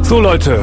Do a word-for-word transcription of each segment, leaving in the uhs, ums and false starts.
So Leute,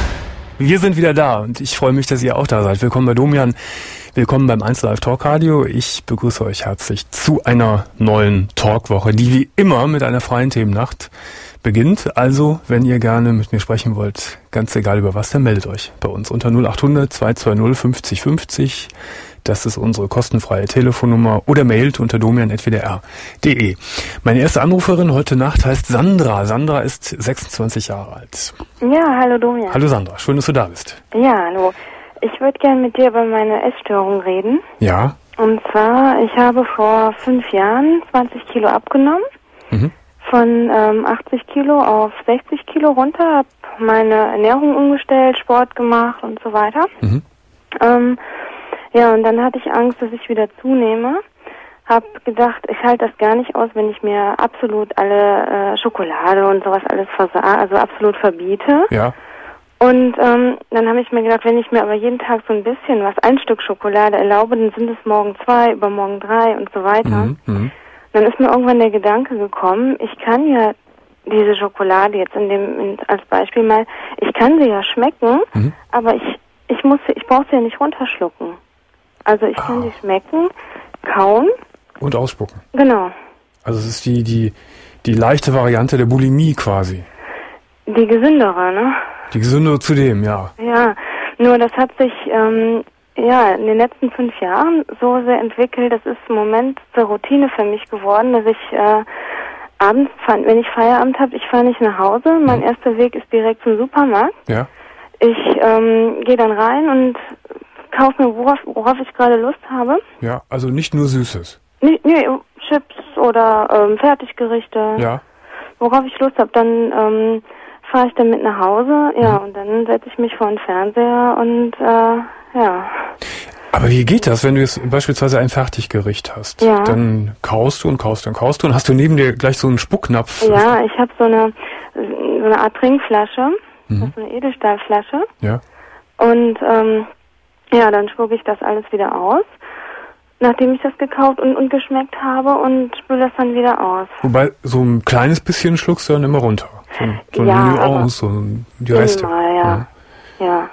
wir sind wieder da und ich freue mich, dass ihr auch da seid. Willkommen bei Domian, willkommen beim eins Live Talk Radio. Ich begrüße euch herzlich zu einer neuen Talkwoche, die wie immer mit einer freien Themennacht beginnt. Also, wenn ihr gerne mit mir sprechen wollt, ganz egal über was, dann meldet euch bei uns unter null acht hundert zwei zwei null fünfzig fünfzig. Das ist unsere kostenfreie Telefonnummer oder mailt unter domian at w d r punkt d e. Meine erste Anruferin heute Nacht heißt Sandra. Sandra ist sechsundzwanzig Jahre alt. Ja, hallo Domian. Hallo Sandra, schön, dass du da bist. Ja, hallo. Ich würde gerne mit dir über meine Essstörung reden. Ja. Und zwar, ich habe vor fünf Jahren zwanzig Kilo abgenommen. Mhm. Von ähm, achtzig Kilo auf sechzig Kilo runter, habe meine Ernährung umgestellt, Sport gemacht und so weiter. Mhm. Ähm, ja, und dann hatte ich Angst, dass ich wieder zunehme. Hab gedacht, ich halte das gar nicht aus, wenn ich mir absolut alle äh, Schokolade und sowas alles versa- also absolut verbiete. Ja. Und ähm, dann habe ich mir gedacht, wenn ich mir aber jeden Tag so ein bisschen was, ein Stück Schokolade erlaube, dann sind es morgen zwei, übermorgen drei und so weiter. Mhm. Mhm. Dann ist mir irgendwann der Gedanke gekommen, ich kann ja diese Schokolade jetzt in dem in, als Beispiel mal, ich kann sie ja schmecken, mhm. aber ich ich muss ich brauche sie ja nicht runterschlucken. Also ich kann ah. sie schmecken, kauen und ausspucken. Genau. Also es ist die die die leichte Variante der Bulimie quasi. Die gesündere, ne? Die gesündere zudem, ja. Ja, nur das hat sich ähm, ja in den letzten fünf Jahren so sehr entwickelt. Das ist im Moment zur Routine für mich geworden, dass ich äh, abends, wenn ich Feierabend habe, ich fahre nicht nach Hause. Mein mhm. erster Weg ist direkt zum Supermarkt. Ja. Ich ähm, gehe dann rein und kaufe mir, worauf, worauf ich gerade Lust habe. Ja, also nicht nur Süßes. Nee, nee Chips oder ähm, Fertiggerichte. Ja. Worauf ich Lust habe, dann ähm, fahre ich dann mit nach Hause. Ja, mhm. und dann setze ich mich vor den Fernseher und äh, ja. Aber wie geht das, wenn du jetzt beispielsweise ein Fertiggericht hast? Ja. Dann kaust du und kaust und kaust du und hast du neben dir gleich so einen Spucknapf? Ja, ich habe so eine so eine Art Trinkflasche. Mhm. Das ist eine Edelstahlflasche. Ja. Und ähm, ja, dann spucke ich das alles wieder aus, nachdem ich das gekauft und, und geschmeckt habe und spüle das dann wieder aus. Wobei, so ein kleines bisschen schluckst du dann immer runter. So, so ja, eine Nuance, so die Reste. Immer, ja. Ja. ja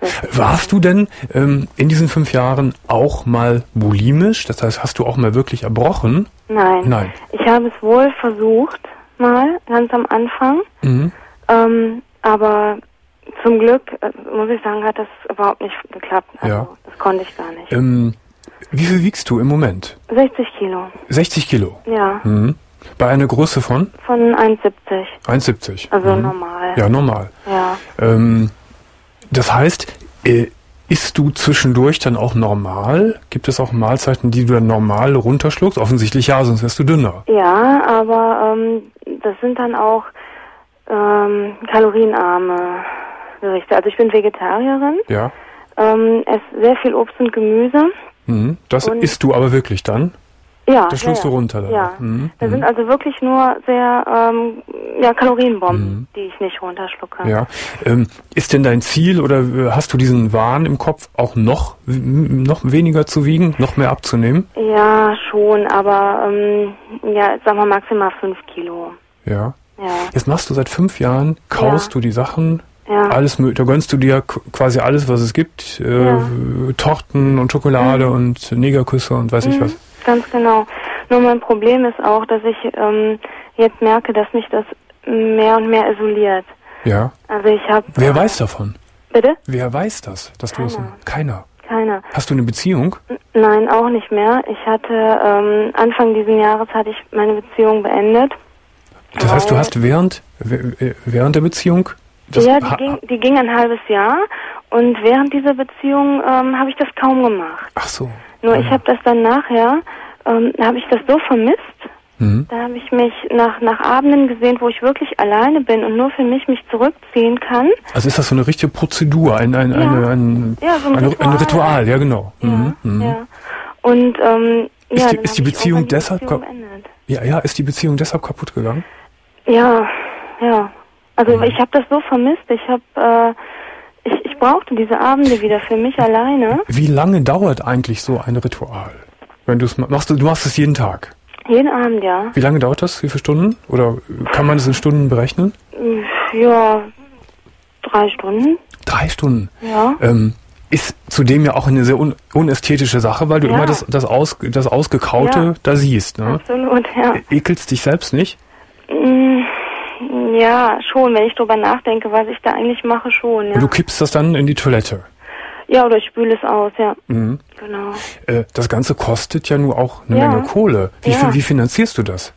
Warst du denn ähm, in diesen fünf Jahren auch mal bulimisch? Das heißt, hast du auch mal wirklich erbrochen? Nein. Nein. Ich habe es wohl versucht, mal, ganz am Anfang. Mhm. Ähm, aber zum Glück, äh, muss ich sagen, hat das überhaupt nicht geklappt. Also, ja. Das konnte ich gar nicht. Ähm, wie viel wiegst du im Moment? sechzig Kilo. sechzig Kilo? Ja. Mhm. Bei einer Größe von? Von eins siebzig. eins siebzig. Also mhm. normal. Ja, normal. Ja. Ähm, das heißt, äh, isst du zwischendurch dann auch normal? Gibt es auch Mahlzeiten, die du dann normal runterschluckst? Offensichtlich ja, sonst wärst du dünner. Ja, aber ähm, das sind dann auch ähm, kalorienarme Gerichte. Also ich bin Vegetarierin. Ja. Ähm, esse sehr viel Obst und Gemüse. Mhm. Das und isst du aber wirklich dann? Ja. Das schluckst ja, du runter dann? Ja. Mhm. Das mhm. sind also wirklich nur sehr ähm, ja, Kalorienbomben, mhm. die ich nicht runterschlucke. Ja. Ähm, ist denn dein Ziel oder hast du diesen Wahn im Kopf, auch noch, noch weniger zu wiegen, noch mehr abzunehmen? Ja, schon, aber ähm, ja, sagen wir maximal fünf Kilo. Ja. Ja. Jetzt machst du seit fünf Jahren, kaust ja. du die Sachen, ja. alles, da gönnst du dir quasi alles, was es gibt, äh, ja. Torten und Schokolade mhm. und Negerküsse und weiß mhm. ich was. Ganz genau. Nur mein Problem ist auch, dass ich ähm, jetzt merke, dass mich das mehr und mehr isoliert. Ja. Also ich habe. Wer äh, weiß davon? Bitte? Wer weiß das, dass Keiner. du das? Keiner. Keiner. Hast du eine Beziehung? Nein, auch nicht mehr. Ich hatte ähm, Anfang diesen Jahres hatte ich meine Beziehung beendet. Das heißt, du hast während während der Beziehung? Das ja, die ging, die ging ein halbes Jahr und während dieser Beziehung ähm, habe ich das kaum gemacht. Ach so. Nur ja. ich habe das dann nachher, ähm, habe ich das so vermisst. Mhm. Da habe ich mich nach nach Abenden gesehen, wo ich wirklich alleine bin und nur für mich mich zurückziehen kann. Also ist das so eine richtige Prozedur, ein ein, ja. eine, ein, ja, so ein, ein, Ritual. ein Ritual, ja genau. Ja, mhm. Mhm. ja. Und ähm, ist ja, die, ist die Beziehung die deshalb Beziehung ja ja ist die Beziehung deshalb kaputt gegangen? Ja, ja. Also mhm. ich habe das so vermisst. Ich habe, äh, ich, ich brauchte diese Abende wieder für mich alleine. Wie lange dauert eigentlich so ein Ritual? Wenn du es machst, du machst es jeden Tag? Jeden Abend, ja. Wie lange dauert das? Wie viele Stunden? Oder kann man es in Stunden berechnen? Ja, Drei Stunden. Drei Stunden? Ja. Ähm, ist zudem ja auch eine sehr un unästhetische Sache, weil du ja. immer das, das, Aus, das Ausgekaute ja. da siehst. Ne? Absolut, ja. Ekelst dich selbst nicht? Mm, ja, schon. Wenn ich drüber nachdenke, was ich da eigentlich mache, schon. Ja. Und du kippst das dann in die Toilette? Ja, oder ich spüle es aus, ja. Mhm. Genau. Äh, das Ganze kostet ja nur auch eine ja. Menge Kohle. Wie, ja. wie finanzierst du das?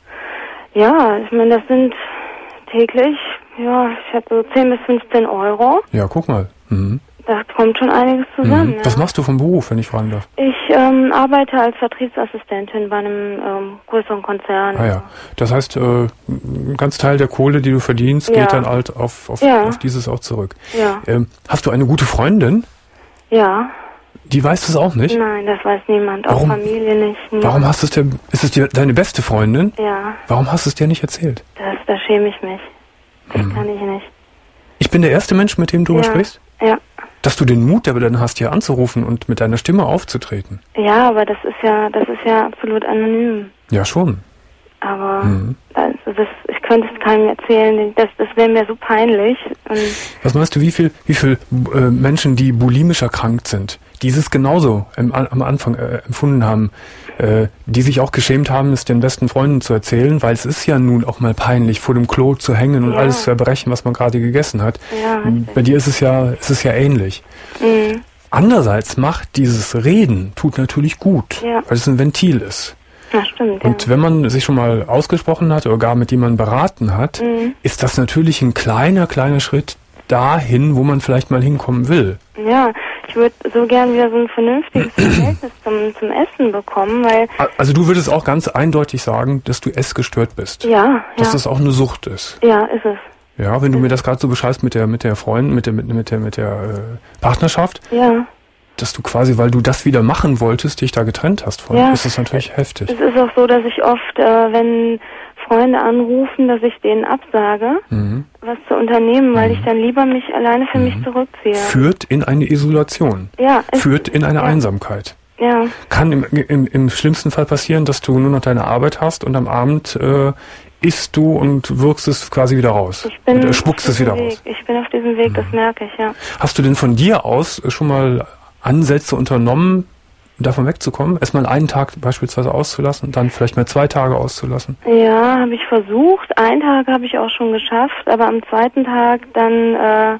Ja, ich meine, das sind täglich, ja, ich habe so zehn bis fünfzehn Euro. Ja, guck mal. Mhm. Da kommt schon einiges zusammen. Mhm. Was ja. machst du vom Beruf, wenn ich fragen darf? Ich ähm, arbeite als Vertriebsassistentin bei einem ähm, größeren Konzern. Ah ja, das heißt, äh, ein ganz Teil der Kohle, die du verdienst, ja. geht dann halt auf, auf, ja. auf dieses auch zurück. Ja. Ähm, hast du eine gute Freundin? Ja. Die weiß das auch nicht? Nein, das weiß niemand, auch warum, Familie nicht. Niemand. Warum hast du es dir, ist es dir deine beste Freundin? Ja. Warum hast du es dir nicht erzählt? Das, da schäme ich mich. Das hm. kann ich nicht. Ich bin der erste Mensch, mit dem du ja. sprichst? Ja. Dass du den Mut aber dann hast, hier anzurufen und mit deiner Stimme aufzutreten. Ja, aber das ist ja, das ist ja absolut anonym. Ja, schon. Aber mhm. also das, ich könnte es keinem erzählen, das, das wäre mir so peinlich. Und was meinst du, wie viel, wie viel äh, Menschen, die bulimisch erkrankt sind, dieses genauso im, am Anfang äh, empfunden haben, äh, die sich auch geschämt haben, es den besten Freunden zu erzählen, weil es ist ja nun auch mal peinlich, vor dem Klo zu hängen und ja. alles zu erbrechen, was man gerade gegessen hat. Ja, bei dir ist es ja, ist es ja ähnlich. Mhm. Andererseits macht dieses Reden, tut natürlich gut, ja. weil es ein Ventil ist. Ja, stimmt. Und ja. wenn man sich schon mal ausgesprochen hat oder gar mit jemandem beraten hat, mhm. ist das natürlich ein kleiner, kleiner Schritt dahin, wo man vielleicht mal hinkommen will. Ja, ich würde so gern wieder so ein vernünftiges Verhältnis zum, zum Essen bekommen, weil... Also du würdest auch ganz eindeutig sagen, dass du essgestört bist. Ja, Dass ja. das auch eine Sucht ist. Ja, ist es. Ja, wenn du mir das gerade so beschreibst mit der, mit der Freundin, mit der, mit, mit der, mit der äh, Partnerschaft. Ja. Dass du quasi, weil du das wieder machen wolltest, dich da getrennt hast von. Ja. Das ist natürlich heftig. Es ist auch so, dass ich oft, äh, wenn Freunde anrufen, dass ich denen absage, mhm. was zu unternehmen, weil mhm. ich dann lieber mich alleine für mhm. mich zurückziehe. Führt in eine Isolation. Ja. Führt in eine ja. Einsamkeit. Ja. Kann im, im, im schlimmsten Fall passieren, dass du nur noch deine Arbeit hast und am Abend äh, isst du und wirkst es quasi wieder raus. Ich bin oder spuckst es wieder Weg. raus. Ich bin auf diesem Weg, mhm. das merke ich, ja. Hast du denn von dir aus schon mal Ansätze unternommen, davon wegzukommen? Erstmal einen Tag beispielsweise auszulassen, dann vielleicht mal zwei Tage auszulassen? Ja, habe ich versucht. Einen Tag habe ich auch schon geschafft, aber am zweiten Tag dann, äh,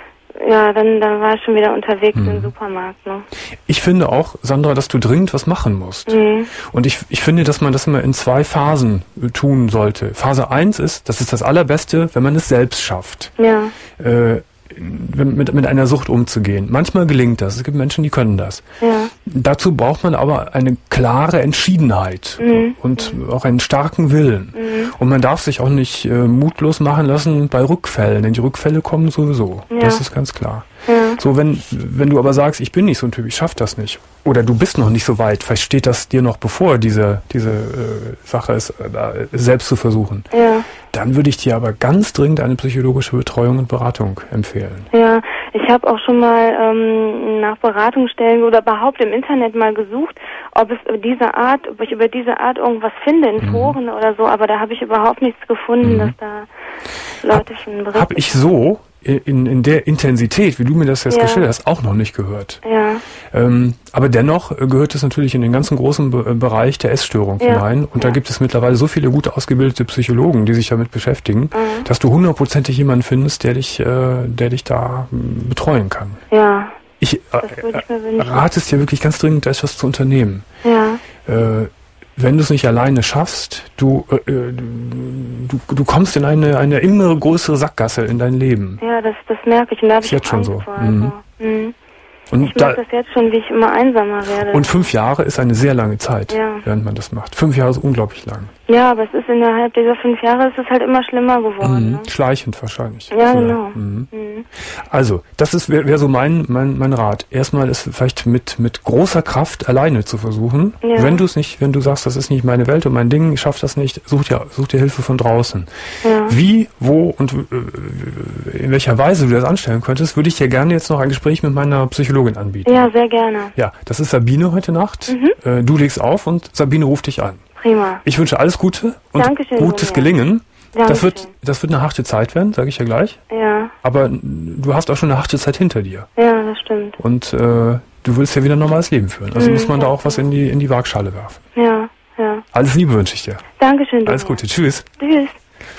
ja, dann, dann war ich schon wieder unterwegs mhm. im Supermarkt. Ne? Ich finde auch, Sandra, dass du dringend was machen musst. Mhm. Und ich, ich finde, dass man das immer in zwei Phasen tun sollte. Phase eins ist, das ist das Allerbeste, wenn man es selbst schafft. Ja. Äh, Mit, mit einer Sucht umzugehen. Manchmal gelingt das. Es gibt Menschen, die können das. Ja. Dazu braucht man aber eine klare Entschiedenheit mhm. und mhm. auch einen starken Willen. Mhm. Und man darf sich auch nicht äh, mutlos machen lassen bei Rückfällen, denn die Rückfälle kommen sowieso. Ja. Das ist ganz klar. Ja. So, wenn, wenn du aber sagst, ich bin nicht so ein Typ, ich schaff das nicht. Oder du bist noch nicht so weit, vielleicht steht das dir noch bevor, diese, diese äh, Sache ist, äh, selbst zu versuchen. Ja. Dann würde ich dir aber ganz dringend eine psychologische Betreuung und Beratung empfehlen. Ja, ich habe auch schon mal ähm, nach Beratungsstellen oder überhaupt im Internet mal gesucht, ob es über diese Art, ob ich über diese Art irgendwas finde in mhm. Foren oder so, aber da habe ich überhaupt nichts gefunden, mhm. dass da Leute hab, schon berichten. Habe ich so in, in der Intensität, wie du mir das jetzt ja. geschildert hast, auch noch nicht gehört. Ja. Ähm, aber dennoch gehört es natürlich in den ganzen großen Be Bereich der Essstörung ja. hinein. Und ja. da gibt es mittlerweile so viele gut ausgebildete Psychologen, die sich damit beschäftigen, mhm. dass du hundertprozentig jemanden findest, der dich, äh, der dich da m, betreuen kann. Ja. Ich, äh, ich rate es dir wirklich ganz dringend, da etwas zu unternehmen. Ja. Äh, wenn du es nicht alleine schaffst, du, äh, du, du kommst in eine, eine immer größere Sackgasse in dein Leben. Ja, das, das merke ich. Und da habe ich jetzt schon so. Vor, also. mhm. Mhm. Und ich merke das jetzt schon, wie ich immer einsamer werde. Und fünf Jahre ist eine sehr lange Zeit, ja. während man das macht. Fünf Jahre ist unglaublich lang. Ja, aber es ist innerhalb dieser fünf Jahre ist es halt immer schlimmer geworden. Mhm. Ne? Schleichend wahrscheinlich. Ja, so. Genau. Mhm. Mhm. Also, das ist wäre wär so mein, mein mein Rat. Erstmal ist vielleicht mit mit großer Kraft alleine zu versuchen. Ja. Wenn du es nicht, wenn du sagst, das ist nicht meine Welt und mein Ding, ich schaff das nicht, such dir such dir Hilfe von draußen. Ja. Wie, wo und in welcher Weise du das anstellen könntest, würde ich dir gerne jetzt noch ein Gespräch mit meiner Psychologin anbieten. Ja, sehr gerne. Ja, das ist Sabine heute Nacht. Mhm. Du legst auf und Sabine ruft dich an. Prima. Ich wünsche alles Gute und Dankeschön, gutes Julia. Gelingen. Das wird, das wird eine harte Zeit werden, sage ich ja gleich. Ja. Aber du hast auch schon eine harte Zeit hinter dir. Ja, das stimmt. Und äh, du willst ja wieder ein normales Leben führen. Also mhm, muss man da auch was in die in die Waagschale werfen. Ja, ja. Alles Liebe wünsche ich dir. Dankeschön. Alles Gute. Tschüss. Tschüss.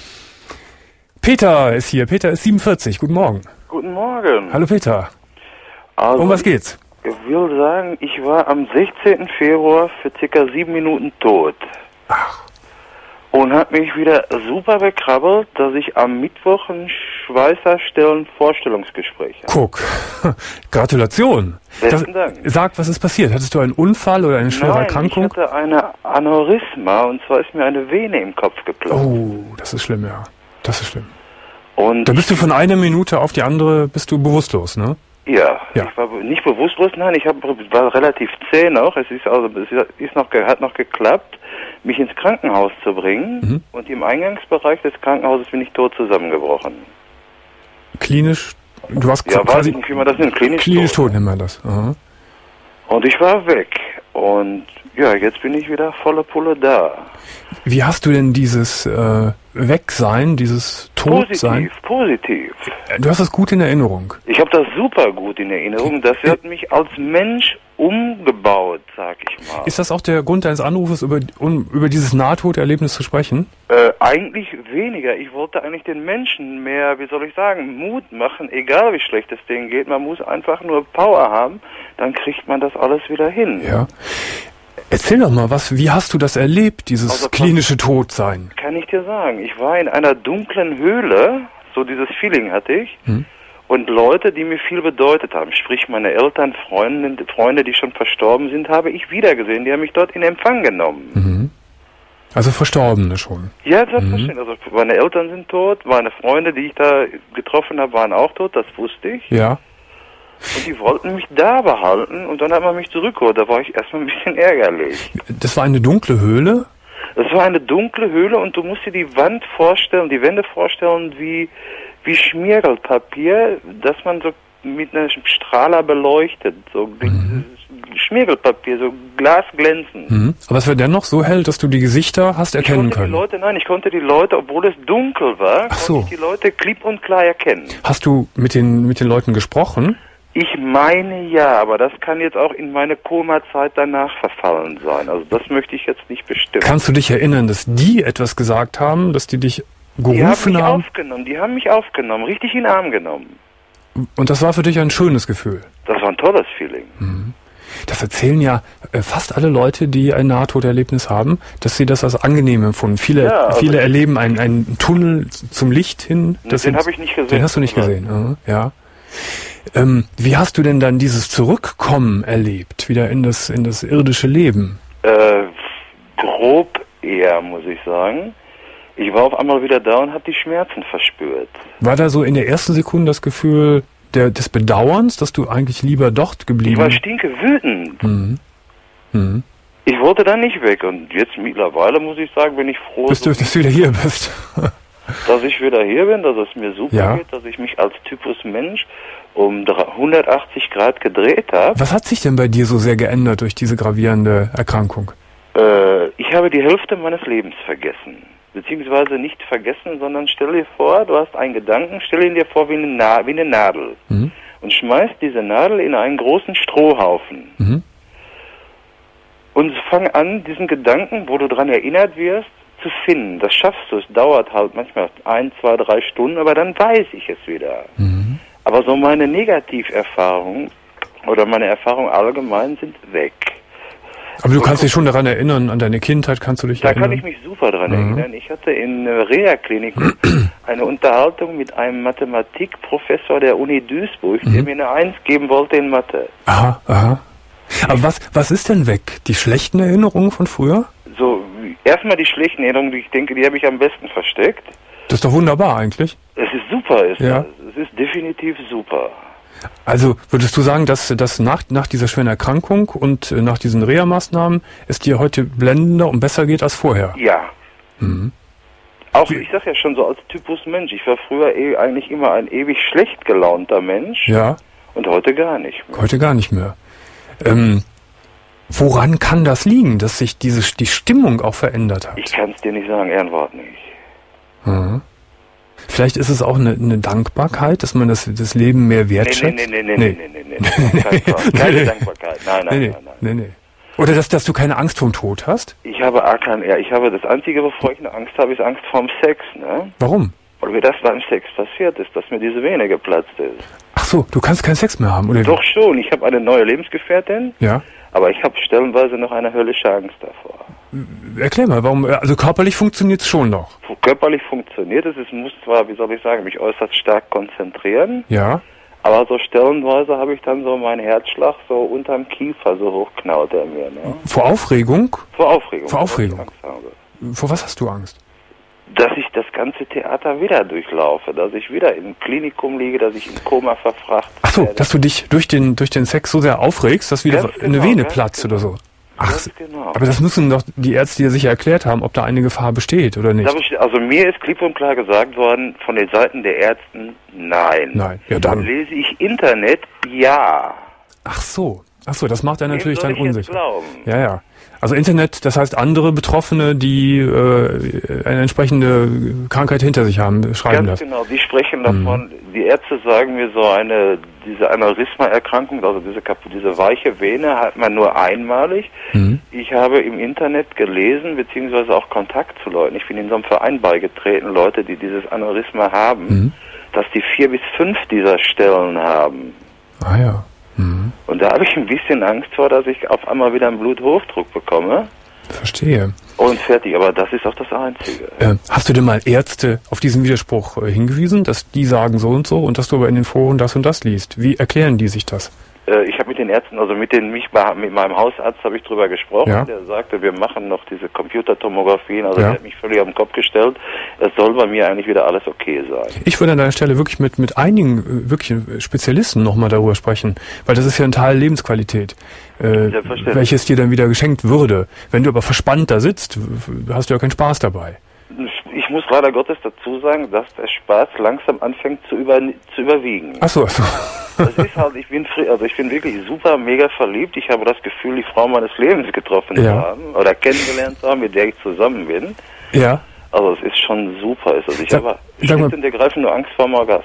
Peter ist hier. Peter ist siebenundvierzig. Guten Morgen. Guten Morgen. Hallo Peter. Also, um was geht's? Ich will sagen, ich war am sechzehnten Februar für circa sieben Minuten tot. Ach. Und habe mich wieder super bekrabbelt, dass ich am Mittwoch ein Schweißerstellen Vorstellungsgespräch habe. Guck. Gratulation. Besten das, Dank. Sag, was ist passiert? Hattest du einen Unfall oder eine schwere Nein, Erkrankung? Ich hatte eine Aneurysma und zwar ist mir eine Vene im Kopf geplatzt. Oh, das ist schlimm, ja. Das ist schlimm. Und da bist du von einer Minute auf die andere bist du bewusstlos, ne? Ja, ja. Ich war nicht bewusstlos, nein, ich hab, war relativ zäh noch. Es ist also, es ist noch, hat noch geklappt, mich ins Krankenhaus zu bringen. Mhm. Und im Eingangsbereich des Krankenhauses bin ich tot zusammengebrochen. Klinisch? Du warst ja, quasi weiß ich nicht, wie man das nennt. Klinisch, klinisch tot, tot nennt man das. Aha. Und ich war weg. Und ja, jetzt bin ich wieder volle Pulle da. Wie hast du denn dieses äh, Wegsein, dieses Todsein? Positiv, positiv. Du hast das gut in Erinnerung. Ich habe das super gut in Erinnerung. Das hat mich als Mensch umgebaut, sag ich mal. Ist das auch der Grund deines Anrufes, über, um über dieses Nahtoderlebnis zu sprechen? Äh, eigentlich weniger. Ich wollte eigentlich den Menschen mehr, wie soll ich sagen, Mut machen, egal wie schlecht es denen geht. Man muss einfach nur Power haben, dann kriegt man das alles wieder hin. Ja. Erzähl doch mal, was, wie hast du das erlebt, dieses also, klinische Todsein? Kann ich dir sagen. Ich war in einer dunklen Höhle, so dieses Feeling hatte ich. Hm. Und Leute, die mir viel bedeutet haben, sprich meine Eltern, Freunde, Freunde, die schon verstorben sind, habe ich wiedergesehen. Die haben mich dort in Empfang genommen. Mhm. Also Verstorbene schon? Ja, selbstverständlich. Mhm. Also meine Eltern sind tot, meine Freunde, die ich da getroffen habe, waren auch tot, das wusste ich. Ja. Und die wollten mich da behalten und dann hat man mich zurückgeholt. Da war ich erstmal ein bisschen ärgerlich. Das war eine dunkle Höhle? Das war eine dunkle Höhle und du musst dir die Wand vorstellen, die Wände vorstellen wie... wie Schmirgelpapier, das man so mit einem Strahler beleuchtet, so mhm. Schmirgelpapier, so glasglänzend. Mhm. Aber es war dennoch so hell, dass du die Gesichter hast erkennen ich konnte können. Die Leute, nein, ich konnte die Leute, obwohl es dunkel war, Ach so. konnte ich die Leute klipp und klar erkennen. Hast du mit den mit den Leuten gesprochen? Ich meine ja, aber das kann jetzt auch in meine Koma-Zeit danach verfallen sein. Also das möchte ich jetzt nicht bestimmen. Kannst du dich erinnern, dass die etwas gesagt haben, dass die dich gerufen die haben mich haben? aufgenommen, die haben mich aufgenommen, richtig in den Arm genommen. Und das war für dich ein schönes Gefühl? Das war ein tolles Feeling. Mhm. Das erzählen ja äh, fast alle Leute, die ein Nahtoderlebnis haben, dass sie das als angenehm empfunden. Viele, ja, also viele erleben einen, einen Tunnel zum Licht hin. Das den habe ich nicht gesehen. Den hast du nicht gesehen, mhm. ja. Ähm, wie hast du denn dann dieses Zurückkommen erlebt, wieder in das, in das irdische Leben? Äh, grob eher, muss ich sagen. Ich war auf einmal wieder da und habe die Schmerzen verspürt. War da so in der ersten Sekunde das Gefühl der, des Bedauerns, dass du eigentlich lieber dort geblieben bist? Ich war stinke wütend. Mhm. Mhm. Ich wollte da nicht weg und jetzt mittlerweile, muss ich sagen, bin ich froh, Bist du, dass du wieder hier bist. dass ich wieder hier bin, dass es mir super ja. geht, dass ich mich als Typus Mensch um hundertachtzig Grad gedreht habe. Was hat sich denn bei dir so sehr geändert durch diese gravierende Erkrankung? Äh, ich habe die Hälfte meines Lebens vergessen. Beziehungsweise nicht vergessen, sondern stell dir vor, du hast einen Gedanken, stell ihn dir vor wie eine, Na- wie eine Nadel mhm. und schmeißt diese Nadel in einen großen Strohhaufen. Mhm. Und fang an, diesen Gedanken, wo du dran erinnert wirst, zu finden. Das schaffst du. Es dauert halt manchmal ein, zwei, drei Stunden, aber dann weiß ich es wieder. Mhm. Aber so meine Negativerfahrungen oder meine Erfahrungen allgemein sind weg. Aber du kannst dich schon daran erinnern, an deine Kindheit kannst du dich da erinnern? Da kann ich mich super daran mhm. erinnern. Ich hatte in Reha-Klinik eine Unterhaltung mit einem Mathematikprofessor der Uni Duisburg, mhm. der mir eine Eins geben wollte in Mathe. Aha, aha. Aber was, was ist denn weg? Die schlechten Erinnerungen von früher? So, erstmal die schlechten Erinnerungen, die ich denke, die habe ich am besten versteckt. Das ist doch wunderbar eigentlich. Es ist super, ist ja. das. Es ist definitiv super. Also würdest du sagen, dass, dass nach, nach dieser schweren Erkrankung und nach diesen Reha-Maßnahmen es dir heute blendender und besser geht als vorher? Ja. Mhm. Auch, ich sag ja schon so als Typus Mensch, ich war früher eh eigentlich immer ein ewig schlecht gelaunter Mensch. Ja. Und heute gar nicht mehr. Heute gar nicht mehr. Ähm, woran kann das liegen, dass sich diese, die Stimmung auch verändert hat? Ich kann es dir nicht sagen, Ehrenwort nicht. Mhm. Vielleicht ist es auch eine, eine Dankbarkeit, dass man das, das Leben mehr wertschätzt? Nee, nee, nee, nee, nee, nee, nee, nee, nee. Keine, keine Dankbarkeit. Nein, nein, nee, nein, nein. Nee, nee. Oder dass, dass du keine Angst vorm Tod hast? Ich habe auch keine, ja, ich habe das Einzige, wovor ich eine Angst habe, ist Angst vorm Sex, ne? Warum? Weil mir das beim Sex passiert ist, dass mir diese Vene geplatzt ist. Ach so, du kannst keinen Sex mehr haben, oder? Doch schon, ich habe eine neue Lebensgefährtin. Ja. Aber ich habe stellenweise noch eine höllische Angst davor. Erklär mal, warum, also körperlich funktioniert es schon noch? Körperlich funktioniert es, es muss zwar, wie soll ich sagen, mich äußerst stark konzentrieren. Ja. Aber so stellenweise habe ich dann so meinen Herzschlag so unterm Kiefer, so hochknaut er mir. Ne? Vor Aufregung? Vor Aufregung. Vor Aufregung. Angst habe. Vor was hast du Angst? Dass ich das ganze Theater wieder durchlaufe, dass ich wieder im Klinikum liege, dass ich im Koma verfrachtet Ach so, werde. dass du dich durch den durch den Sex so sehr aufregst, dass wieder Ganz eine genau, Vene ganz platzt genau. oder so. Ach, Ganz genau. aber das müssen doch die Ärzte dir sicher erklärt haben, ob da eine Gefahr besteht oder nicht. Ich, also mir ist klipp und klar gesagt worden von den Seiten der Ärzten, nein. Nein, ja dann. Lese ich Internet, ja. Ach so, ach so, das macht er natürlich Wem soll dann ich jetzt unsicher. glauben? Ja, ja. Also Internet, das heißt andere Betroffene, die äh, eine entsprechende Krankheit hinter sich haben, schreiben Ganz das. genau, die sprechen davon, mhm. Die Ärzte sagen mir so eine, diese Aneurysma-Erkrankung, also diese, diese weiche Vene hat man nur einmalig. Mhm. Ich habe im Internet gelesen, beziehungsweise auch Kontakt zu Leuten, ich bin in so einem Verein beigetreten, Leute, die dieses Aneurysma haben, mhm. dass die vier bis fünf dieser Stellen haben. Ah ja. Mhm. Und da habe ich ein bisschen Angst vor, dass ich auf einmal wieder einen Bluthochdruck bekomme. Verstehe. Und fertig, aber das ist auch das Einzige. Äh, hast du denn mal Ärzte auf diesen Widerspruch äh, hingewiesen, dass die sagen so und so und dass du aber in den Foren das und das liest? Wie erklären die sich das? Äh, ich habe mit den Ärzten, also mit den mich mit meinem Hausarzt habe ich drüber gesprochen. Ja. Der sagte, wir machen noch diese Computertomographien, also ja. Der hat mich völlig auf den Kopf gestellt. Es soll bei mir eigentlich wieder alles okay sein. Ich würde an deiner Stelle wirklich mit mit einigen wirklich Spezialisten nochmal darüber sprechen, weil das ist ja ein Teil Lebensqualität, äh, welches dir dann wieder geschenkt würde. Wenn du aber verspannt da sitzt, hast du ja keinen Spaß dabei. Ich muss leider Gottes dazu sagen, dass der Spaß langsam anfängt zu, über, zu überwiegen. Ach so, ach so. Das ist halt, ich bin, also ich bin wirklich super, mega verliebt. Ich habe das Gefühl, die Frau meines Lebens getroffen ja. zu haben oder kennengelernt zu haben, mit der ich zusammen bin. Ja. Also es ist schon super. Also ich Sag, habe schlicht und ergreifend nur Angst vor dem Orgasmus.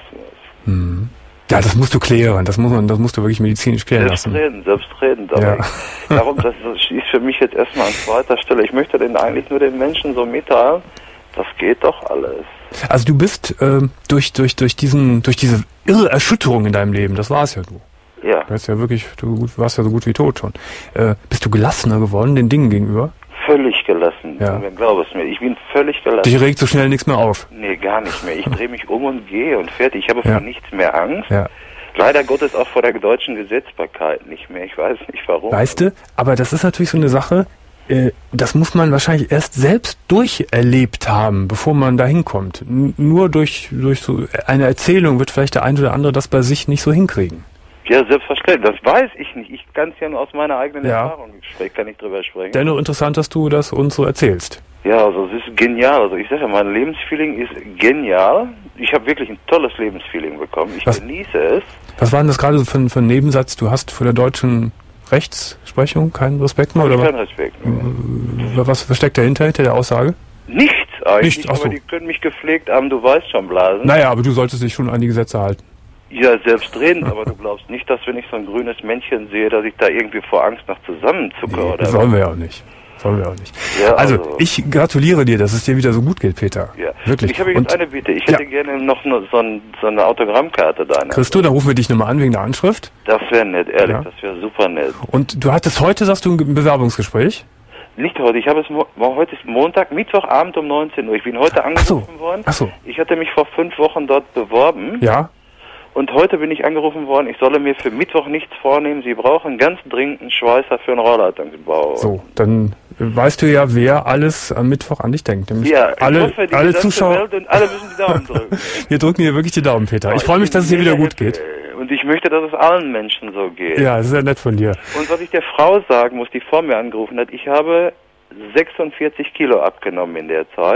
Hm. Ja, das musst du klären. Das muss man, das musst du wirklich medizinisch klären lassen. Selbstredend, selbstredend. Aber ja. ich, darum, das ist für mich jetzt erstmal an zweiter Stelle. Ich möchte denn eigentlich nur den Menschen so mitteilen, das geht doch alles. Also du bist äh, durch durch durch diesen durch diese irre Erschütterung in deinem Leben, das war es ja du. Ja. Du warst ja wirklich, du warst ja so gut wie tot schon. Äh, bist du gelassener geworden den Dingen gegenüber? Völlig gelassen. Ja. Glaub es mir, ich bin völlig gelassen. Dich regt so schnell nichts mehr auf? Nee, gar nicht mehr. Ich drehe mich um und gehe und fertig. Ich habe vor ja. nichts mehr Angst. Ja. Leider Gottes auch vor der deutschen Gesetzbarkeit nicht mehr. Ich weiß nicht warum. Weißt du, aber das ist natürlich so eine Sache, äh, das muss man wahrscheinlich erst selbst durcherlebt haben, bevor man da hinkommt. N- nur durch, durch so eine Erzählung wird vielleicht der eine oder andere das bei sich nicht so hinkriegen. Ja, selbstverständlich. Das weiß ich nicht. Ich kann es ja nur aus meiner eigenen ja. Erfahrung sprechen, kann ich drüber sprechen. Dennoch interessant, dass du das uns so erzählst. Ja, also es ist genial. Also ich sage ja, mein Lebensfeeling ist genial. Ich habe wirklich ein tolles Lebensfeeling bekommen. Ich was, genieße es. Was war denn das gerade so für, für ein Nebensatz? Du hast vor der deutschen Rechtsprechung keinen Respekt mehr? Oder keinen Respekt mehr. Was versteckt dahinter, hinter der Aussage? Nichts eigentlich, Nichts, ach so. Aber die können mich gepflegt haben, du weißt schon, Blasen. Naja, aber du solltest dich schon an die Gesetze halten. Ja, selbstredend, aber du glaubst nicht, dass wenn ich so ein grünes Männchen sehe, dass ich da irgendwie vor Angst noch zusammenzucke, nee, oder? Das sollen wir ja auch nicht. Sollen wir auch nicht. Ja, also, also, ich gratuliere dir, dass es dir wieder so gut geht, Peter. Ja. Wirklich. Ich habe jetzt Und, eine Bitte. Ich hätte ja. gerne noch ne, so, ein, so eine Autogrammkarte deiner. Christo, dann rufen wir dich nochmal an wegen der Anschrift. Das wäre nett, ehrlich, Ja. das wäre super nett. Und du hattest heute, sagst du, ein Bewerbungsgespräch? Nicht heute, ich habe es, mo heute ist Montag, Mittwochabend um neunzehn Uhr. Ich bin heute angerufen Ach so. worden. Ach so. Ich hatte mich vor fünf Wochen dort beworben. Ja. Und heute bin ich angerufen worden, ich solle mir für Mittwoch nichts vornehmen. Sie brauchen ganz dringend einen Schweißer für einen Rohrleitungsbau. So, dann weißt du ja, wer alles am Mittwoch an dich denkt. Nämlich ja, ich alle, hoffe, die alle gesamte Zuschauer. Welt und alle müssen die Daumen drücken. Wir drücken dir wirklich die Daumen, Peter. Ich, ich freue mich, dass es dir wieder gut geht. Und ich möchte, dass es allen Menschen so geht. Ja, das ist ja nett von dir. Und was ich der Frau sagen muss, die vor mir angerufen hat, ich habe sechsundvierzig Kilo abgenommen in der Zeit. Oh.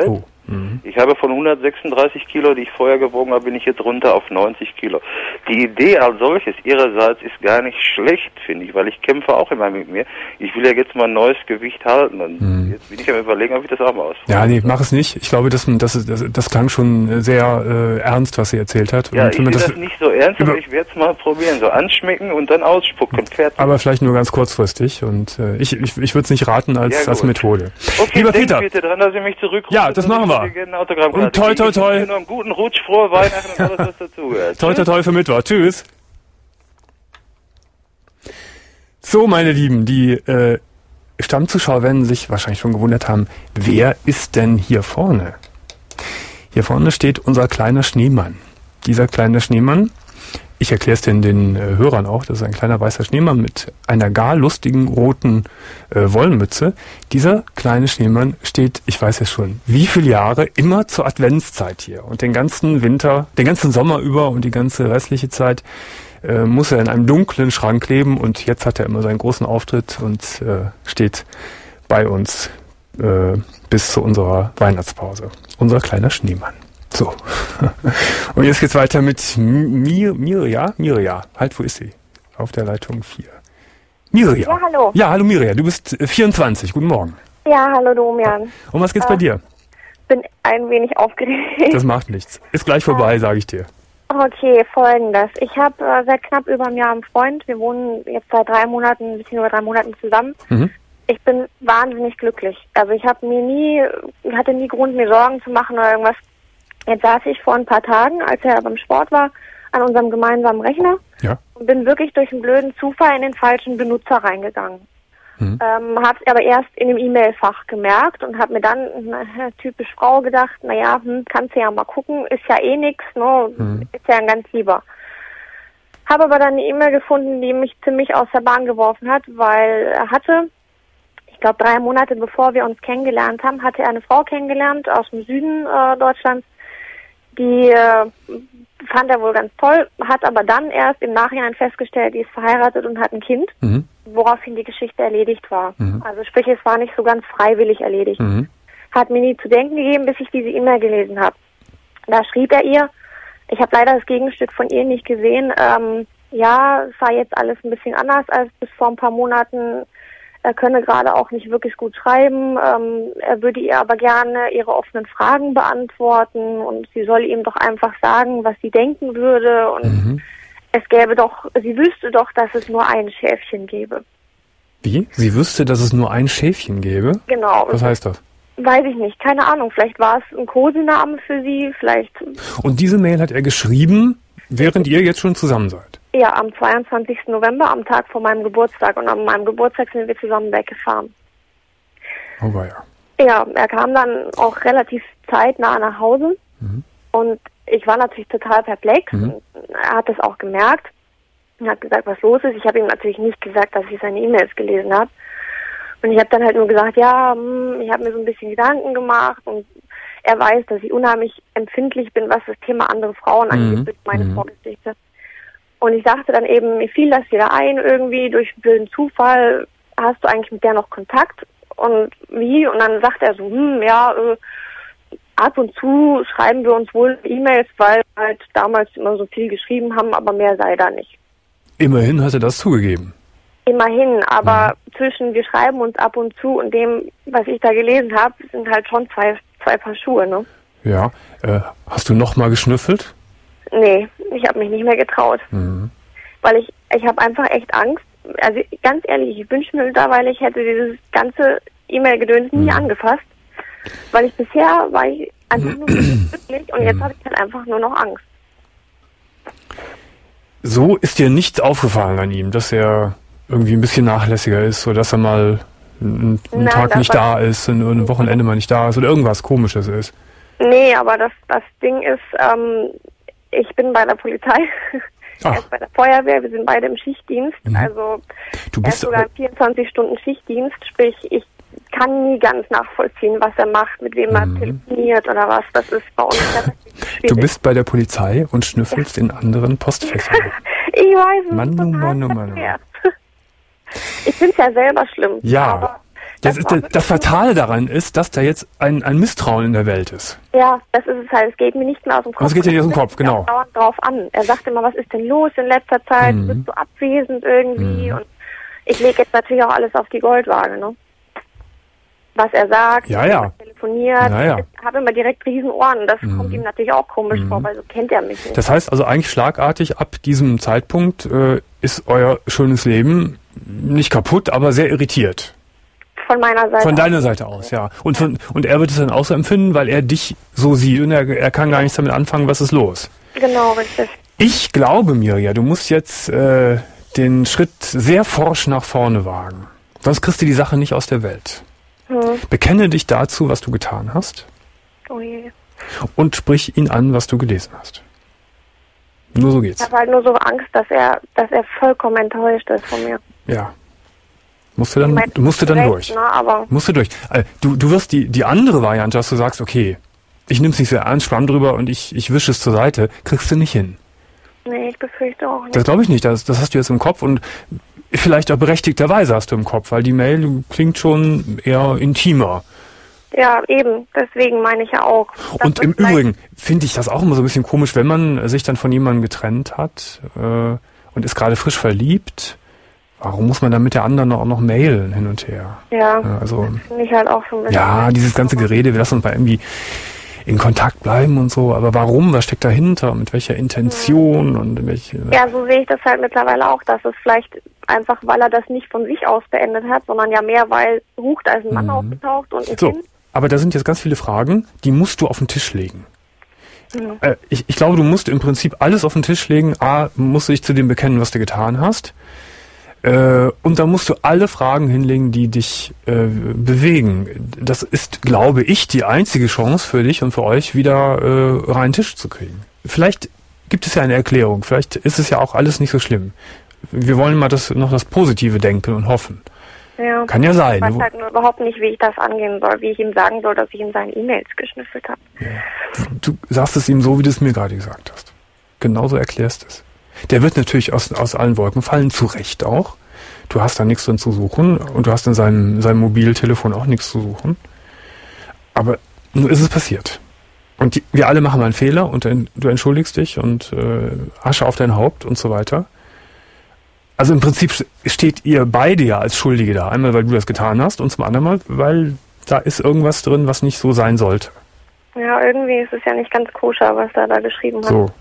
Mhm. Ich habe von hundertsechsunddreißig Kilo, die ich vorher gewogen habe, bin ich jetzt runter auf neunzig Kilo. Die Idee als solches ihrerseits ist gar nicht schlecht, finde ich, weil ich kämpfe auch immer mit mir. Ich will ja jetzt mal ein neues Gewicht halten und mhm. jetzt bin ich am Überlegen, ob ich das auch mal ausprobiere. Ja, nee, mach es nicht. Ich glaube, das, das, das, das klang schon sehr äh, ernst, was sie erzählt hat. Ja, und ich will das, das nicht so ernst, aber ich werde es mal probieren, so anschmecken und dann ausspucken. Fertig. Aber vielleicht nur ganz kurzfristig und äh, ich, ich, ich würde es nicht raten als, ja, als Methode. Okay, lieber Peter, bitte dran, dass ihr mich zurückruft. Ja, das machen wir. Und toi, toi, toi. Ich noch einen guten Rutsch, frohe Weihnachten und alles, was dazugehört. Toi, toi, toi für Mittwoch. Tschüss. So, meine Lieben, die äh, Stammzuschauer werden sich wahrscheinlich schon gewundert haben, wer ist denn hier vorne? Hier vorne steht unser kleiner Schneemann. Dieser kleine Schneemann, ich erkläre es den, den äh, Hörern auch, das ist ein kleiner weißer Schneemann mit einer gar lustigen roten äh, Wollmütze. Dieser kleine Schneemann steht, ich weiß es schon, wie viele Jahre immer zur Adventszeit hier. Und den ganzen Winter, den ganzen Sommer über und die ganze restliche Zeit äh, muss er in einem dunklen Schrank leben. Und jetzt hat er immer seinen großen Auftritt und äh, steht bei uns äh, bis zu unserer Weihnachtspause. Unser kleiner Schneemann. So. Und jetzt geht's weiter mit Mir, Mirja. Mirja. Halt, wo ist sie? Auf der Leitung vier. Mirja. Ja, hallo. Ja, hallo Mirja. Du bist vierundzwanzig. Guten Morgen. Ja, hallo Domian. Und was geht's äh, bei dir? Bin ein wenig aufgeregt. Das macht nichts. Ist gleich vorbei, sage ich dir. Okay, folgendes. Ich habe äh, seit knapp über einem Jahr einen Freund. Wir wohnen jetzt seit drei Monaten, ein bisschen über drei Monaten zusammen. Mhm. Ich bin wahnsinnig glücklich. Also ich habe mir nie, hatte nie Grund, mir Sorgen zu machen oder irgendwas. Jetzt saß ich vor ein paar Tagen, als er beim Sport war, an unserem gemeinsamen Rechner ja. und bin wirklich durch einen blöden Zufall in den falschen Benutzer reingegangen. Mhm. Ähm, habe es aber erst in dem E-Mail-Fach gemerkt und habe mir dann, na, typisch Frau, gedacht, naja, hm, kannst du ja mal gucken, ist ja eh nix, ne? Mhm. Ist ja ein ganz lieber. Habe aber dann eine E-Mail gefunden, die mich ziemlich aus der Bahn geworfen hat, weil er hatte, ich glaube drei Monate bevor wir uns kennengelernt haben, hatte er eine Frau kennengelernt aus dem Süden äh, Deutschlands. Die äh, fand er wohl ganz toll, hat aber dann erst im Nachhinein festgestellt, die ist verheiratet und hat ein Kind, mhm. woraufhin die Geschichte erledigt war. Mhm. Also sprich, es war nicht so ganz freiwillig erledigt. Mhm. Hat mir nie zu denken gegeben, bis ich diese E-Mail gelesen habe. Da schrieb er ihr, ich habe leider das Gegenstück von ihr nicht gesehen, ähm, ja, es war jetzt alles ein bisschen anders als bis vor ein paar Monaten. Er könne gerade auch nicht wirklich gut schreiben. Ähm, er würde ihr aber gerne ihre offenen Fragen beantworten und sie soll ihm doch einfach sagen, was sie denken würde. Und mhm. es gäbe doch, sie wüsste doch, dass es nur ein Schäfchen gäbe. Wie? Sie wüsste, dass es nur ein Schäfchen gäbe? Genau. Was heißt das? Weiß ich nicht. Keine Ahnung. Vielleicht war es ein Kosename für sie, vielleicht. Und diese Mail hat er geschrieben, während ihr jetzt schon zusammen seid? Ja, am zweiundzwanzigsten November, am Tag vor meinem Geburtstag. Und an meinem Geburtstag sind wir zusammen weggefahren. Oh, war ja. Ja, er kam dann auch relativ zeitnah nach Hause. Mhm. Und ich war natürlich total perplex. Mhm. Er hat das auch gemerkt. Er hat gesagt, was los ist. Ich habe ihm natürlich nicht gesagt, dass ich seine E-Mails gelesen habe. Und ich habe dann halt nur gesagt, ja, ich habe mir so ein bisschen Gedanken gemacht. Und er weiß, dass ich unheimlich empfindlich bin, was das Thema andere Frauen angeht, mhm. durch meine mhm. Vorgeschichte. Und ich sagte dann eben, mir fiel das wieder ein, irgendwie durch einen Zufall, hast du eigentlich mit der noch Kontakt? Und wie? Und dann sagt er so, hm, ja, äh, ab und zu schreiben wir uns wohl E-Mails, weil wir halt damals immer so viel geschrieben haben, aber mehr sei da nicht. Immerhin hat er das zugegeben. Immerhin, aber mhm. zwischen wir schreiben uns ab und zu und dem, was ich da gelesen habe, sind halt schon zwei, zwei Paar Schuhe, ne? Ja, äh, hast du noch mal geschnüffelt? Nee, ich habe mich nicht mehr getraut. Mhm. Weil ich, ich habe einfach echt Angst. Also ganz ehrlich, ich wünsche mir mittlerweile, ich hätte dieses ganze E-Mail-Gedöns nie mhm. angefasst. Weil ich bisher war ich einfach nur glücklich und jetzt habe ich halt einfach nur noch Angst. So ist dir nichts aufgefallen an ihm, dass er irgendwie ein bisschen nachlässiger ist, oder dass er mal einen, einen Nein, Tag nicht da ist, ein, ein Wochenende mal nicht da ist oder irgendwas Komisches ist? Nee, aber das, das Ding ist, ähm, ich bin bei der Polizei, er ist bei der Feuerwehr, wir sind beide im Schichtdienst, mhm. also du bist er ist sogar im vierundzwanzig Stunden Schichtdienst, sprich ich kann nie ganz nachvollziehen, was er macht, mit wem er mhm. telefoniert oder was, das ist bei uns schwierig. Du bist bei der Polizei und schnüffelst ja. in anderen Postfächern. Ich weiß, es Mann, oh Mann, oh Mann, oh Mann. Ich finde es ja selber schlimm, ja. aber Das, ist, das, das Fatale daran ist, dass da jetzt ein, ein Misstrauen in der Welt ist. Ja, das ist es halt. Es geht mir nicht mehr aus dem Kopf. Es geht dir nicht aus dem Kopf, genau. Dauernd drauf an. Er sagt immer, was ist denn los in letzter Zeit? Mhm. Bist du abwesend irgendwie? Mhm. Und ich lege jetzt natürlich auch alles auf die Goldwaage, ne? Was er sagt, ja, ja. was er telefoniert. Ja, ja. Ich habe immer direkt Riesenohren. Das mhm. kommt ihm natürlich auch komisch mhm. vor, weil so kennt er mich nicht. Das heißt also eigentlich schlagartig, ab diesem Zeitpunkt äh, ist euer schönes Leben nicht kaputt, aber sehr irritiert. Von meiner Seite Von deiner aus. Seite aus, ja. Und, von, und er wird es dann auch so empfinden, weil er dich so sieht und er, er kann gar nichts damit anfangen, was ist los. Genau, richtig. Ich glaube mir, ja, du musst jetzt äh, den Schritt sehr forsch nach vorne wagen. Sonst kriegst du die Sache nicht aus der Welt. Hm. Bekenne dich dazu, was du getan hast. Oh je. Und sprich ihn an, was du gelesen hast. Nur so geht's. Ich habe halt nur so Angst, dass er, dass er vollkommen enttäuscht ist von mir. Ja. Musst du dann, du musst du dann recht, durch. Na, aber musst du durch. Du, du wirst die, die andere Variante, dass du sagst, okay, ich nehme es nicht sehr ernst, schwamm drüber und ich, ich wische es zur Seite, kriegst du nicht hin. Nee, ich befürchte auch nicht. Das glaube ich nicht. Das, das hast du jetzt im Kopf und vielleicht auch berechtigterweise hast du im Kopf, weil die Mail klingt schon eher intimer. Ja, eben. Deswegen meine ich ja auch. Und im Übrigen finde ich das auch immer so ein bisschen komisch, wenn man sich dann von jemandem getrennt hat äh, und ist gerade frisch verliebt. Warum muss man dann mit der anderen auch noch mailen hin und her? Ja, also, das finde ich halt auch so ein bisschen. Ja, dieses ganze Gerede, wir lassen uns mal irgendwie in Kontakt bleiben und so, aber warum? Was steckt dahinter? Mit welcher Intention? Mhm. Und welche? Ja, so sehe ich das halt mittlerweile auch, dass es vielleicht einfach, weil er das nicht von sich aus beendet hat, sondern ja mehr, weil, huch, da ist ein Mann mhm. aufgetaucht und ein so, Kind. Aber da sind jetzt ganz viele Fragen, die musst du auf den Tisch legen. Mhm. Äh, ich, ich glaube, du musst im Prinzip alles auf den Tisch legen. A, musst du dich zu dem bekennen, was du getan hast. Äh, und da musst du alle Fragen hinlegen, die dich äh, bewegen. Das ist, glaube ich, die einzige Chance für dich und für euch, wieder äh, reinen Tisch zu kriegen. Vielleicht gibt es ja eine Erklärung. Vielleicht ist es ja auch alles nicht so schlimm. Wir wollen mal das, noch das Positive denken und hoffen. Ja. Kann ja sein. Ich weiß halt nur überhaupt nicht, wie ich das angehen soll, wie ich ihm sagen soll, dass ich ihm seine E-Mails geschnüffelt habe. Ja. Du sagst es ihm so, wie du es mir gerade gesagt hast. Genauso erklärst es. Der wird natürlich aus, aus allen Wolken fallen, zu Recht auch. Du hast da nichts drin zu suchen und du hast in seinem, seinem Mobiltelefon auch nichts zu suchen. Aber nur ist es passiert. Und die, wir alle machen mal einen Fehler und du entschuldigst dich und äh, Asche auf dein Haupt und so weiter. Also im Prinzip steht ihr beide ja als Schuldige da. Einmal, weil du das getan hast und zum anderen mal, weil da ist irgendwas drin, was nicht so sein sollte. Ja, irgendwie ist es ja nicht ganz koscher, was er da geschrieben hat. So,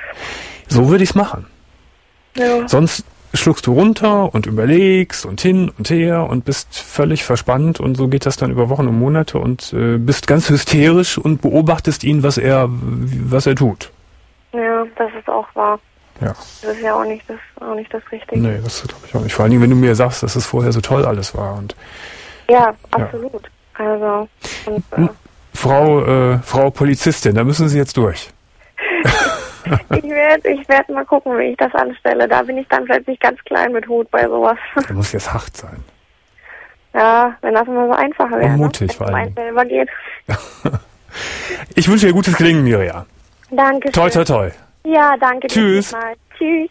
so würde ich es machen. Ja. Sonst schluckst du runter und überlegst und hin und her und bist völlig verspannt und so geht das dann über Wochen und Monate und äh, bist ganz hysterisch und beobachtest ihn, was er, was er tut. Ja, das ist auch wahr. Ja. Das ist ja auch nicht das, auch nicht das Richtige. Nee, das glaube ich auch nicht. Vor allen Dingen, wenn du mir sagst, dass es vorher so toll alles war. Und ja, absolut. Ja. Also und, äh, Frau, äh, Frau Polizistin, da müssen Sie jetzt durch. Ich werde ich werd mal gucken, wie ich das anstelle. Da bin ich dann plötzlich ganz klein mit Hut bei sowas. Da muss jetzt hart sein. Ja, wenn das immer so einfacher wäre. Und mutig, ne? vor allem. Wenn es selber geht. Ich wünsche dir gutes Gelingen, Mirja. Danke. Toi, toi, toi. Ja, danke. Tschüss. Mal. Tschüss.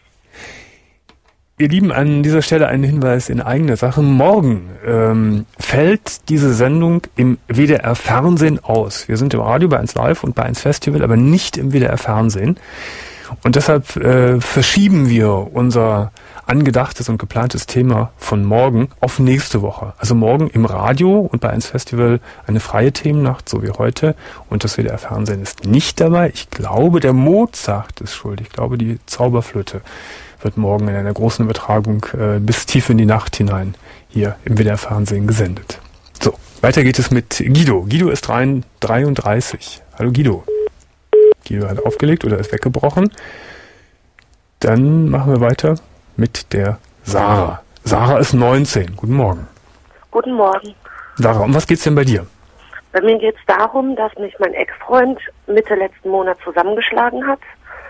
Ihr Lieben, an dieser Stelle ein Hinweis in eigener Sache. Morgen ähm, fällt diese Sendung im W D R Fernsehen aus. Wir sind im Radio bei eins Live und bei eins Festival, aber nicht im W D R Fernsehen. Und deshalb äh, verschieben wir unser angedachtes und geplantes Thema von morgen auf nächste Woche. Also morgen im Radio und bei eins Festival eine freie Themennacht, so wie heute. Und das W D R Fernsehen ist nicht dabei. Ich glaube, der Mozart ist schuld. Ich glaube, die Zauberflöte wird morgen in einer großen Übertragung äh, bis tief in die Nacht hinein hier im W D R Fernsehen gesendet. So, weiter geht es mit Guido. Guido ist dreiunddreißig. Hallo Guido. Guido hat aufgelegt oder ist weggebrochen. Dann machen wir weiter mit der Sarah. Sarah ist neunzehn. Guten Morgen. Guten Morgen. Sarah, um was geht's denn bei dir? Bei mir geht es darum, dass mich mein Ex-Freund Mitte letzten Monat zusammengeschlagen hat.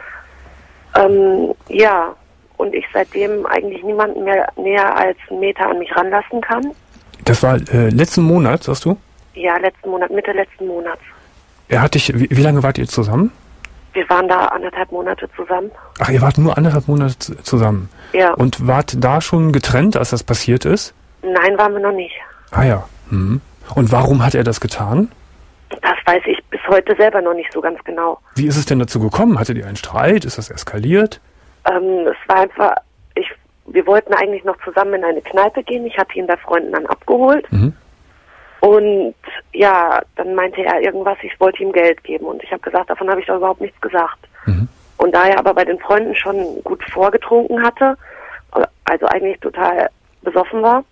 Ähm, ja, und ich seitdem eigentlich niemanden mehr näher als einen Meter an mich ranlassen kann. Das war äh, letzten Monat, sagst du? Ja, letzten Monat, Mitte letzten Monats. Er hat dich, wie, wie lange wart ihr zusammen? Wir waren da anderthalb Monate zusammen. Ach, ihr wart nur anderthalb Monate zusammen? Ja. Und wart da schon getrennt, als das passiert ist? Nein, waren wir noch nicht. Ah ja. Mhm. Und warum hat er das getan? Das weiß ich bis heute selber noch nicht so ganz genau. Wie ist es denn dazu gekommen? Hattet ihr einen Streit? Ist das eskaliert? Ähm, es war einfach, ich, wir wollten eigentlich noch zusammen in eine Kneipe gehen. Ich hatte ihn bei Freunden dann abgeholt. Mhm. Und ja, dann meinte er irgendwas, ich wollte ihm Geld geben. Und ich habe gesagt, davon habe ich doch überhaupt nichts gesagt. Mhm. Und da er aber bei den Freunden schon gut vorgetrunken hatte, also eigentlich total besoffen war,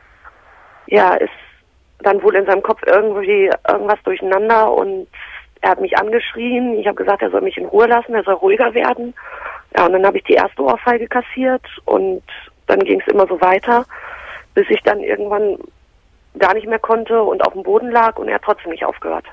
ja, ist dann wohl in seinem Kopf irgendwie irgendwas durcheinander und er hat mich angeschrien. Ich habe gesagt, er soll mich in Ruhe lassen, er soll ruhiger werden. Ja, und dann habe ich die erste Ohrfeige kassiert und dann ging es immer so weiter, bis ich dann irgendwann gar nicht mehr konnte und auf dem Boden lag und er hat trotzdem nicht aufgehört.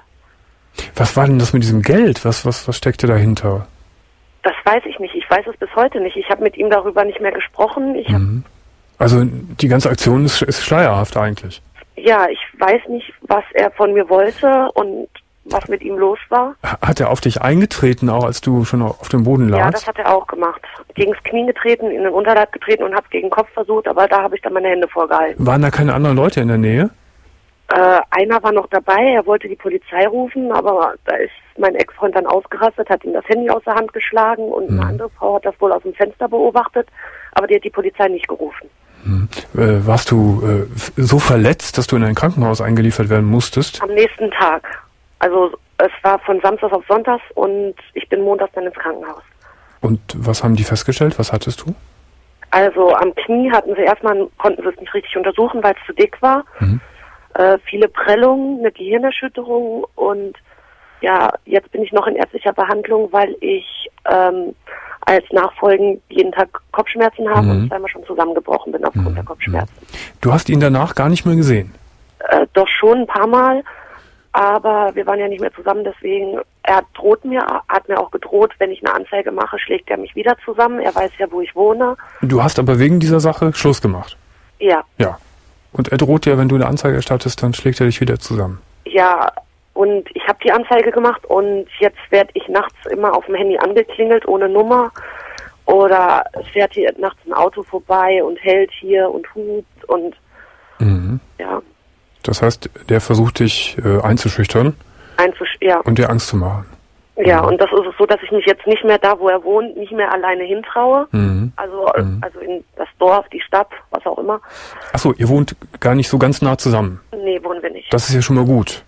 Was war denn das mit diesem Geld? Was, was, was steckte dahinter? Das weiß ich nicht. Ich weiß es bis heute nicht. Ich habe mit ihm darüber nicht mehr gesprochen. Ich mhm. Also die ganze Aktion ist, ist schleierhaft eigentlich. Ja, ich weiß nicht, was er von mir wollte und was mit ihm los war. Hat er auf dich eingetreten, auch als du schon auf dem Boden lagst? Ja, das hat er auch gemacht. Gegen das Knie getreten, in den Unterleib getreten und habe gegen den Kopf versucht, aber da habe ich dann meine Hände vorgehalten. Waren da keine anderen Leute in der Nähe? Äh, einer war noch dabei, er wollte die Polizei rufen, aber da ist mein Ex-Freund dann ausgerastet, hat ihm das Handy aus der Hand geschlagen und mhm. eine andere Frau hat das wohl aus dem Fenster beobachtet, aber die hat die Polizei nicht gerufen. Mhm. Äh, warst du äh, so verletzt, dass du in ein Krankenhaus eingeliefert werden musstest? Am nächsten Tag. Also es war von Samstags auf Sonntags und ich bin montags dann ins Krankenhaus. Und was haben die festgestellt? Was hattest du? Also am Knie hatten sie erstmal, konnten sie es nicht richtig untersuchen, weil es zu dick war. Mhm. Äh, viele Prellungen, eine Gehirnerschütterung und ja, jetzt bin ich noch in ärztlicher Behandlung, weil ich ähm, als Nachfolgen jeden Tag Kopfschmerzen habe mhm. und zweimal schon zusammengebrochen bin aufgrund mhm. der Kopfschmerzen. Du hast ihn danach gar nicht mehr gesehen? Äh, doch schon ein paar Mal, aber wir waren ja nicht mehr zusammen, deswegen, er droht mir, hat mir auch gedroht, wenn ich eine Anzeige mache, schlägt er mich wieder zusammen, er weiß ja, wo ich wohne. Du hast aber wegen dieser Sache Schluss gemacht? Ja. Ja. Und er droht dir, wenn du eine Anzeige erstattest, dann schlägt er dich wieder zusammen? Ja, und ich habe die Anzeige gemacht und jetzt werde ich nachts immer auf dem Handy angeklingelt ohne Nummer oder es fährt hier nachts ein Auto vorbei und hält hier und hupt und mhm. ja. Das heißt, der versucht dich äh, einzuschüchtern Einzusch ja. und dir Angst zu machen. Ja, mhm. und das ist es so, dass ich mich jetzt nicht mehr da, wo er wohnt, nicht mehr alleine hintraue. Mhm. Also, mhm. also in das Dorf, die Stadt, was auch immer. Achso, ihr wohnt gar nicht so ganz nah zusammen? Nee, wohnen wir nicht. Das ist ja schon mal gut.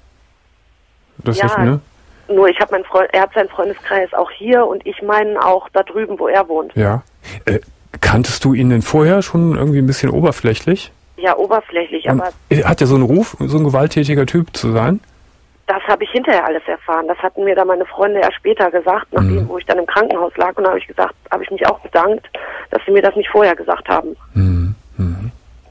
Das ja, ist, ne? Nur ich habe meinen Freund, er hat seinen Freundeskreis auch hier und ich meinen auch da drüben, wo er wohnt. Ja. Äh, kanntest du ihn denn vorher schon irgendwie ein bisschen oberflächlich? Ja, oberflächlich, und aber... Hat er so einen Ruf, so ein gewalttätiger Typ zu sein? Das habe ich hinterher alles erfahren. Das hatten mir dann meine Freunde erst später gesagt, nachdem, mhm. wo ich dann im Krankenhaus lag. Und da habe ich gesagt, habe ich mich auch bedankt, dass sie mir das nicht vorher gesagt haben. Mhm. Mhm.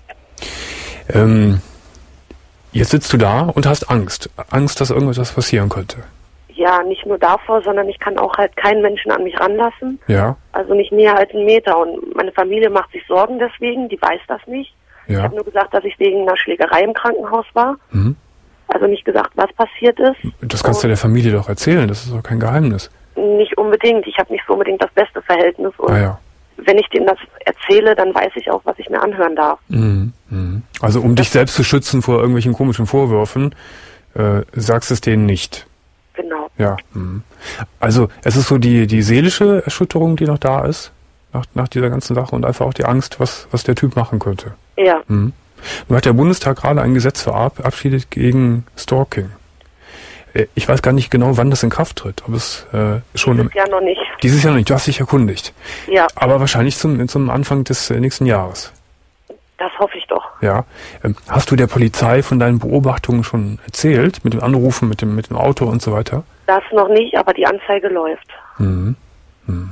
Ähm, jetzt sitzt du da und hast Angst. Angst, dass irgendwas passieren könnte. Ja, nicht nur davor, sondern ich kann auch halt keinen Menschen an mich ranlassen. Ja. Also nicht näher als einen Meter. Und meine Familie macht sich Sorgen deswegen, die weiß das nicht. Ja. Ich habe nur gesagt, dass ich wegen einer Schlägerei im Krankenhaus war. Mhm. Also nicht gesagt, was passiert ist. Das kannst du der Familie doch erzählen, das ist doch kein Geheimnis. Nicht unbedingt, ich habe nicht so unbedingt das beste Verhältnis. Und ah, ja. wenn ich denen das erzähle, dann weiß ich auch, was ich mir anhören darf. Mhm. Mhm. Also um das dich selbst zu schützen vor irgendwelchen komischen Vorwürfen, äh, sagst es denen nicht. Genau. Ja. Mhm. Also es ist so die, die seelische Erschütterung, die noch da ist, nach, nach dieser ganzen Sache und einfach auch die Angst, was, was der Typ machen könnte. Ja. Mhm. Nun hat der Bundestag gerade ein Gesetz verabschiedet gegen Stalking. Ich weiß gar nicht genau, wann das in Kraft tritt. Ob es äh, schon dieses Jahr noch nicht. Dieses Jahr noch nicht. Du hast dich erkundigt. Ja. Aber wahrscheinlich zum, zum Anfang des äh, nächsten Jahres. Das hoffe ich doch. Ja. Ähm, hast du der Polizei von deinen Beobachtungen schon erzählt? Mit dem Anrufen, mit dem, mit dem Auto und so weiter? Das noch nicht, aber die Anzeige läuft. Mhm. Mhm.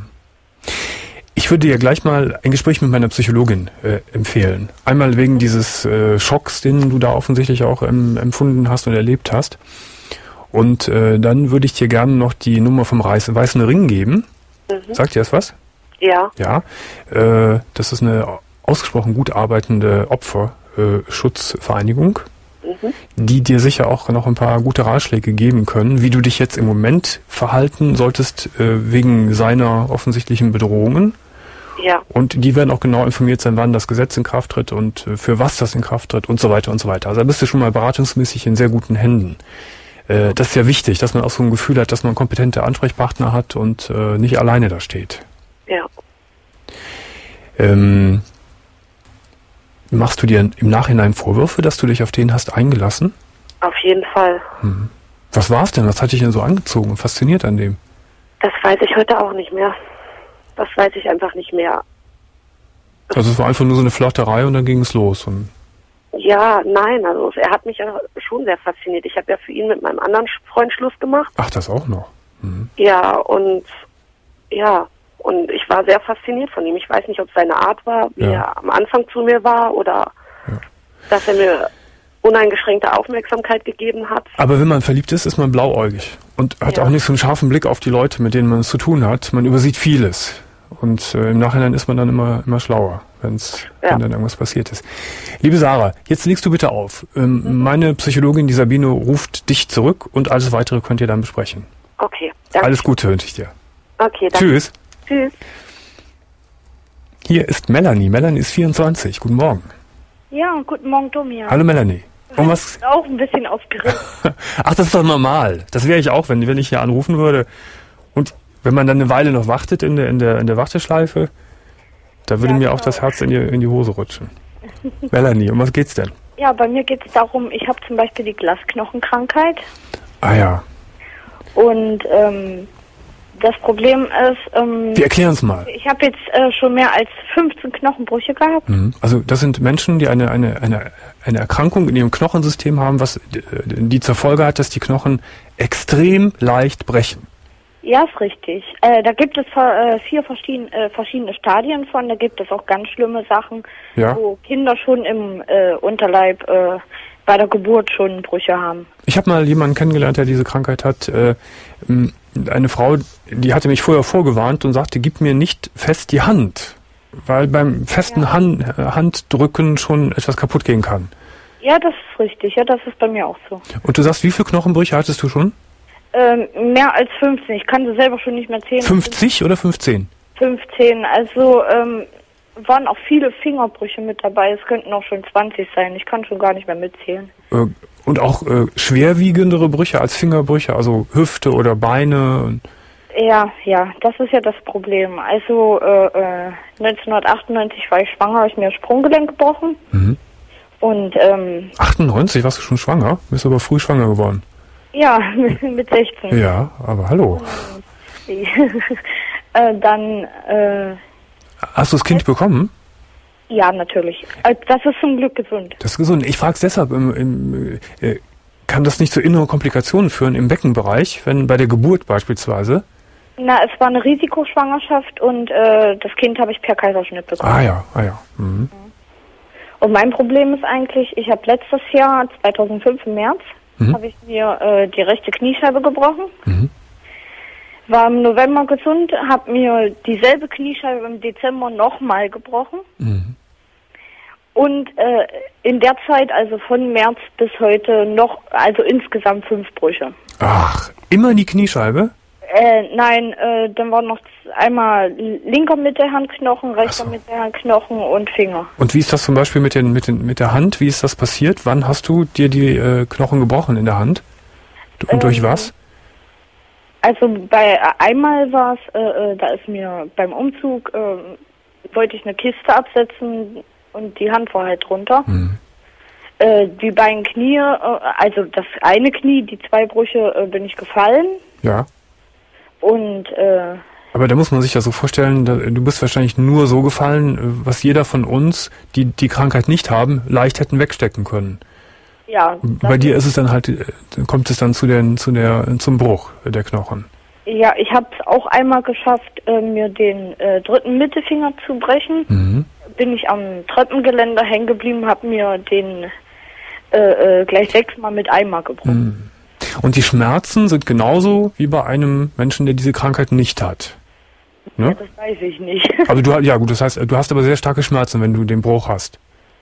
Ich würde dir gleich mal ein Gespräch mit meiner Psychologin äh, empfehlen. Einmal wegen dieses äh, Schocks, den du da offensichtlich auch ähm, empfunden hast und erlebt hast. Und äh, dann würde ich dir gerne noch die Nummer vom Reis, Weißen Ring geben. Mhm. Sagt dir das was? Ja. Ja. Äh, das ist eine ausgesprochen gut arbeitende Opferschutzvereinigung, mhm. die dir sicher auch noch ein paar gute Ratschläge geben können, wie du dich jetzt im Moment verhalten solltest äh, wegen seiner offensichtlichen Bedrohungen. Ja. Und die werden auch genau informiert sein, wann das Gesetz in Kraft tritt und für was das in Kraft tritt und so weiter und so weiter. Also da bist du schon mal beratungsmäßig in sehr guten Händen. Äh, das ist ja wichtig, dass man auch so ein Gefühl hat, dass man kompetente Ansprechpartner hat und äh, nicht alleine da steht. Ja. Ähm, machst du dir im Nachhinein Vorwürfe, dass du dich auf den hast eingelassen? Auf jeden Fall. Hm. Was war es denn? Was hat dich denn so angezogen und fasziniert an dem? Das weiß ich heute auch nicht mehr. Das weiß ich einfach nicht mehr. Also es war einfach nur so eine Flirterei und dann ging es los. Und ja, nein, also er hat mich ja schon sehr fasziniert. Ich habe ja für ihn mit meinem anderen Freund Schluss gemacht. Ach, das auch noch? Mhm. Ja, und ja, und ich war sehr fasziniert von ihm. Ich weiß nicht, ob es seine Art war, wie ja. er am Anfang zu mir war oder ja. dass er mir uneingeschränkte Aufmerksamkeit gegeben hat. Aber wenn man verliebt ist, ist man blauäugig und hat ja. auch nicht so einen scharfen Blick auf die Leute, mit denen man es zu tun hat. Man übersieht vieles. Und äh, im Nachhinein ist man dann immer immer schlauer, wenn's, ja. wenn dann irgendwas passiert ist. Liebe Sarah, jetzt legst du bitte auf. Ähm, mhm. Meine Psychologin, die Sabine, ruft dich zurück und alles Weitere könnt ihr dann besprechen. Okay. Danke. Alles Gute wünsche ich dir. Okay, danke. Tschüss. Tschüss. Hier ist Melanie. Melanie ist vierundzwanzig. Guten Morgen. Ja, guten Morgen, Domian. Hallo Melanie. Und was? Ich bin auch ein bisschen aufgeregt. Ach, das ist doch normal. Das wäre ich auch, wenn, wenn ich hier anrufen würde. Und wenn man dann eine Weile noch wartet in der, in der, in der Warteschleife, da würde ja, mir genau. auch das Herz in die, in die Hose rutschen. Melanie, um was geht's denn? Ja, bei mir geht es darum, ich habe zum Beispiel die Glasknochenkrankheit. Ah ja. Und ähm, das Problem ist... Ähm, Wir erklären es mal. Ich habe jetzt äh, schon mehr als fünfzehn Knochenbrüche gehabt. Mhm. Also das sind Menschen, die eine, eine, eine, eine Erkrankung in ihrem Knochensystem haben, was die zur Folge hat, dass die Knochen extrem leicht brechen. Ja, ist richtig. Äh, da gibt es äh, vier verschiedene, äh, verschiedene Stadien von. Da gibt es auch ganz schlimme Sachen, ja. wo Kinder schon im äh, Unterleib äh, bei der Geburt schon Brüche haben. Ich habe mal jemanden kennengelernt, der diese Krankheit hat. Äh, eine Frau, die hatte mich vorher vorgewarnt und sagte, gib mir nicht fest die Hand, weil beim festen ja. Hand, Handdrücken schon etwas kaputt gehen kann. Ja, das ist richtig. Ja, das ist bei mir auch so. Und du sagst, wie viele Knochenbrüche hattest du schon? Ähm, mehr als fünfzehn. Ich kann sie selber schon nicht mehr zählen. fünfzig oder fünfzehn? fünfzehn. Also ähm, waren auch viele Fingerbrüche mit dabei. Es könnten auch schon zwanzig sein. Ich kann schon gar nicht mehr mitzählen. Äh, und auch äh, schwerwiegendere Brüche als Fingerbrüche, also Hüfte oder Beine? Ja, ja, das ist ja das Problem. Also äh, äh, neunzehnhundertachtundneunzig war ich schwanger, habe ich mir das Sprunggelenk gebrochen. Mhm. Und ähm, achtundneunzig warst du schon schwanger? Bist aber früh schwanger geworden. Ja, mit sechzehn. Ja, aber hallo. äh, dann... Äh, Hast du das Kind bekommen? Ja, natürlich. Das ist zum Glück gesund. Das ist gesund. Ich frage es deshalb, im, im, äh, kann das nicht zu inneren Komplikationen führen im Beckenbereich, wenn bei der Geburt beispielsweise? Na, es war eine Risikoschwangerschaft und äh, das Kind habe ich per Kaiserschnitt bekommen. Ah ja, ah ja. Mhm. Und mein Problem ist eigentlich, ich habe letztes Jahr, zweitausendfünf im März, mhm. habe ich mir äh, die rechte Kniescheibe gebrochen. Mhm. War im November gesund, habe mir dieselbe Kniescheibe im Dezember nochmal gebrochen. Mhm. Und äh, in der Zeit, also von März bis heute, noch, also insgesamt fünf Brüche. Ach, immer die Kniescheibe? Äh, nein, äh, dann waren noch einmal linker Mittelhandknochen, rechter so. Mittelhandknochen und Finger. Und wie ist das zum Beispiel mit, den, mit, den, mit der Hand? Wie ist das passiert? Wann hast du dir die äh, Knochen gebrochen in der Hand? Und ähm, durch was? Also bei einmal war es, äh, da ist mir beim Umzug, äh, wollte ich eine Kiste absetzen und die Hand war halt drunter. Mhm. Äh, die beiden Knie, äh, also das eine Knie, die zwei Brüche, äh, bin ich gefallen. Ja. Und äh, aber da muss man sich ja so vorstellen, da, du bist wahrscheinlich nur so gefallen, was jeder von uns, die die Krankheit nicht haben, leicht hätten wegstecken können. Ja. Bei dir ist es dann halt, kommt es dann zu der, zu der, zum Bruch der Knochen. Ja, ich habe es auch einmal geschafft, äh, mir den äh, dritten Mittelfinger zu brechen. Mhm. Bin ich am Treppengeländer hängen geblieben, habe mir den äh, äh, gleich sechsmal mit Eimer gebrochen. Mhm. Und die Schmerzen sind genauso wie bei einem Menschen, der diese Krankheit nicht hat. Ne? Ja, das weiß ich nicht. Aber du, ja gut, das heißt, du hast aber sehr starke Schmerzen, wenn du den Bruch hast.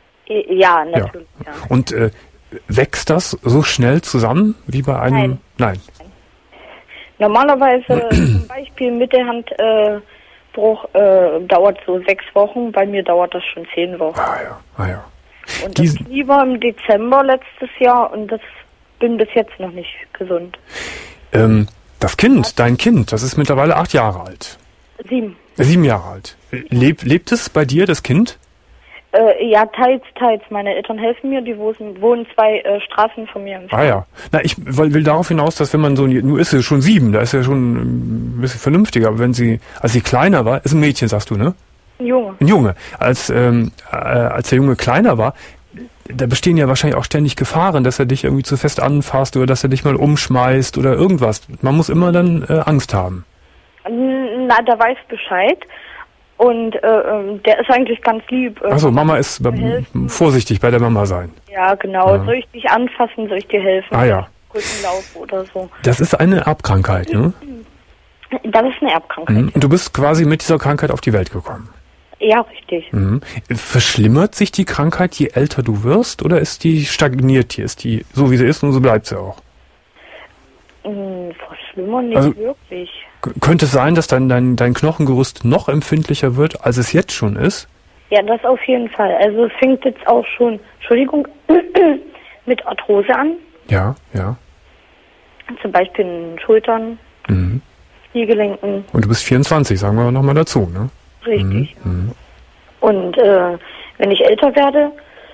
Ja, natürlich. Ja. Ja. Und äh, wächst das so schnell zusammen wie bei einem? Nein. Nein. Normalerweise zum Beispiel Mittelhandbruch Durchbruch äh, dauert so sechs Wochen, bei mir dauert das schon zehn Wochen. Ah ja, ah ja. Und das Knie war im Dezember letztes Jahr und das bin bis jetzt noch nicht gesund. Ähm, das Kind, Was? dein Kind, das ist mittlerweile acht Jahre alt. Sieben. Sieben Jahre alt. Leb, lebt es bei dir, das Kind? Äh, ja, teils, teils. Meine Eltern helfen mir, die wohnen, wohnen zwei äh, Straßen von mir entfernt. Ah ja. Na, ich will, will darauf hinaus, dass wenn man so, nur ist sie schon sieben, da ist ja schon ein bisschen vernünftiger, aber wenn sie, als sie kleiner war, ist ein Mädchen, sagst du, ne? Ein Junge. Ein Junge. Als, ähm, äh, als der Junge kleiner war, da bestehen ja wahrscheinlich auch ständig Gefahren, dass er dich irgendwie zu fest anfasst oder dass er dich mal umschmeißt oder irgendwas. Man muss immer dann äh, Angst haben. Na, der weiß Bescheid. Und äh, der ist eigentlich ganz lieb. Achso, Mama ist äh, vorsichtig bei der Mama sein. Ja, genau. Ja. Soll ich dich anfassen, soll ich dir helfen? Ah ja. Rückenlauf oder so. Das ist eine Erbkrankheit, ne? Das ist eine Erbkrankheit. Mhm. Und du bist quasi mit dieser Krankheit auf die Welt gekommen? Ja, richtig. Mhm. Verschlimmert sich die Krankheit, je älter du wirst, oder ist die stagniert hier? Ist die so, wie sie ist und so bleibt sie auch? Mhm, verschlimmern nicht also, wirklich. Könnte es sein, dass dein, dein, dein Knochengerüst noch empfindlicher wird, als es jetzt schon ist? Ja, das auf jeden Fall. Also es fängt jetzt auch schon, Entschuldigung, mit Arthrose an. Ja, ja. Zum Beispiel in den Schultern, mhm. Kniegelenken. Und du bist vierundzwanzig, sagen wir nochmal dazu, ne? Richtig. Mhm. Mhm. Und äh, wenn ich älter werde,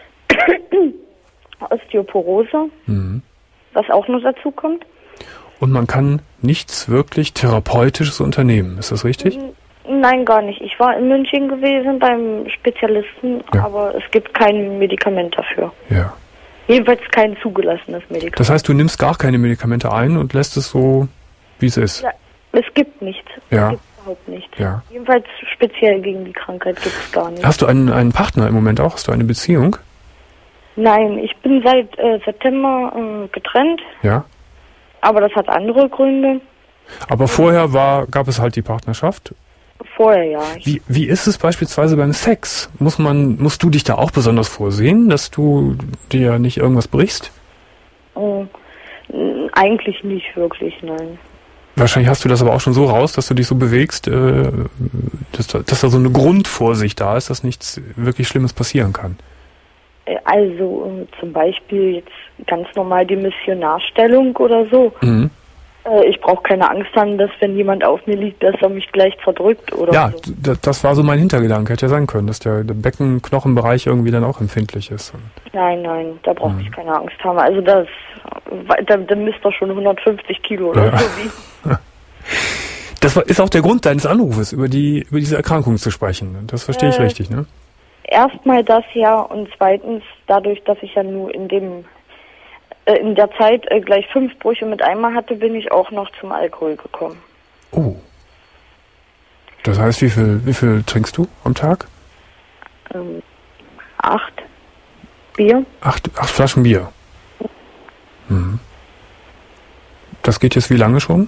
Osteoporose, mhm. was auch noch dazu kommt. Und man kann nichts wirklich Therapeutisches unternehmen, ist das richtig? Nein, gar nicht. Ich war in München gewesen beim Spezialisten, ja. aber es gibt kein Medikament dafür. Ja. Jedenfalls kein zugelassenes Medikament. Das heißt, du nimmst gar keine Medikamente ein und lässt es so, wie es ist? Ja, es gibt nichts. Ja. Es gibt überhaupt nichts. Ja. Jedenfalls speziell gegen die Krankheit gibt es gar nichts. Hast du einen, einen Partner im Moment auch? Hast du eine Beziehung? Nein, ich bin seit äh, September äh, getrennt. Ja. Aber das hat andere Gründe. Aber vorher war, gab es halt die Partnerschaft? Vorher, ja. Wie, wie ist es beispielsweise beim Sex? Muss man, musst du dich da auch besonders vorsehen, dass du dir nicht irgendwas brichst? Oh, eigentlich nicht wirklich, nein. Wahrscheinlich hast du das aber auch schon so raus, dass du dich so bewegst, äh, dass, dass da so eine Grundvorsicht da ist, dass nichts wirklich Schlimmes passieren kann. Also äh, zum Beispiel jetzt ganz normal die Missionarstellung oder so. Mhm. Äh, ich brauche keine Angst haben, dass wenn jemand auf mir liegt, dass er mich gleich zerdrückt oder ja, so. Ja, das war so mein Hintergedanke. Hätte ja sein können, dass der, der Beckenknochenbereich irgendwie dann auch empfindlich ist. Nein, nein, da brauche ich mhm. keine Angst haben. Also das, da, da misst er schon hundertfünfzig Kilo oder ja. so wie. Das war, ist auch der Grund deines Anrufes, über die über diese Erkrankung zu sprechen. Das verstehe ich äh, richtig, ne? Erstmal das ja und zweitens dadurch, dass ich ja nur in dem äh, in der Zeit äh, gleich fünf Brüche mit einmal hatte, bin ich auch noch zum Alkohol gekommen. Oh. Das heißt, wie viel wie viel trinkst du am Tag? Ähm, acht Bier. Acht, acht Flaschen Bier. Mhm. Das geht jetzt wie lange schon?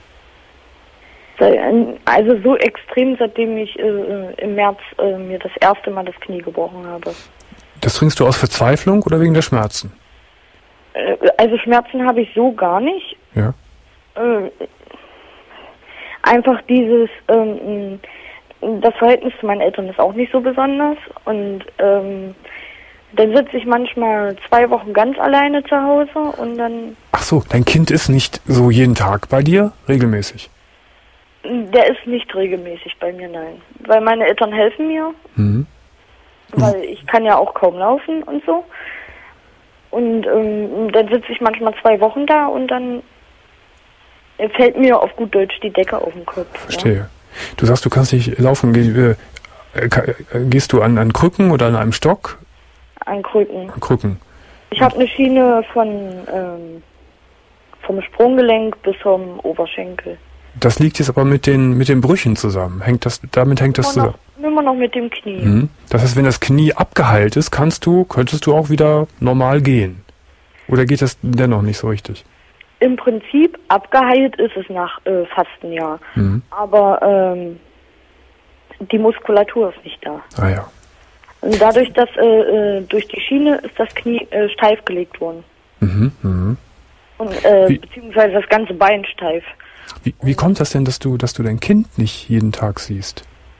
Also so extrem, seitdem ich äh, im März äh, mir das erste Mal das Knie gebrochen habe. Das trinkst du aus Verzweiflung oder wegen der Schmerzen? Äh, also Schmerzen habe ich so gar nicht. Ja. Äh, einfach dieses, ähm, das Verhältnis zu meinen Eltern ist auch nicht so besonders. Und ähm, dann sitze ich manchmal zwei Wochen ganz alleine zu Hause und dann... Ach so, dein Kind ist nicht so jeden Tag bei dir, regelmäßig? Der ist nicht regelmäßig bei mir, nein. Weil meine Eltern helfen mir. Mhm. Weil ich kann ja auch kaum laufen und so. Und ähm, dann sitze ich manchmal zwei Wochen da und dann fällt mir auf gut Deutsch die Decke auf den Kopf. Verstehe. Ja? Du sagst, du kannst nicht laufen. Geh, äh, gehst du an, an Krücken oder an einem Stock? An Krücken. An Krücken. Ich habe eine Schiene von ähm, vom Sprunggelenk bis zum Oberschenkel. Das liegt jetzt aber mit den mit den Brüchen zusammen. Hängt das damit hängt das zusammen? Immer noch mit dem Knie. Mhm. Das heißt, wenn das Knie abgeheilt ist, kannst du könntest du auch wieder normal gehen. Oder geht das dennoch nicht so richtig? Im Prinzip abgeheilt ist es nach äh, fast einem Jahr. Mhm. Aber ähm, die Muskulatur ist nicht da. Ah ja. Und dadurch, dass äh, durch die Schiene ist das Knie äh, steif gelegt worden. Mhm. Mhm. Und äh, beziehungsweise das ganze Bein steif. Wie, wie kommt das denn, dass du, dass du dein Kind nicht jeden Tag siehst?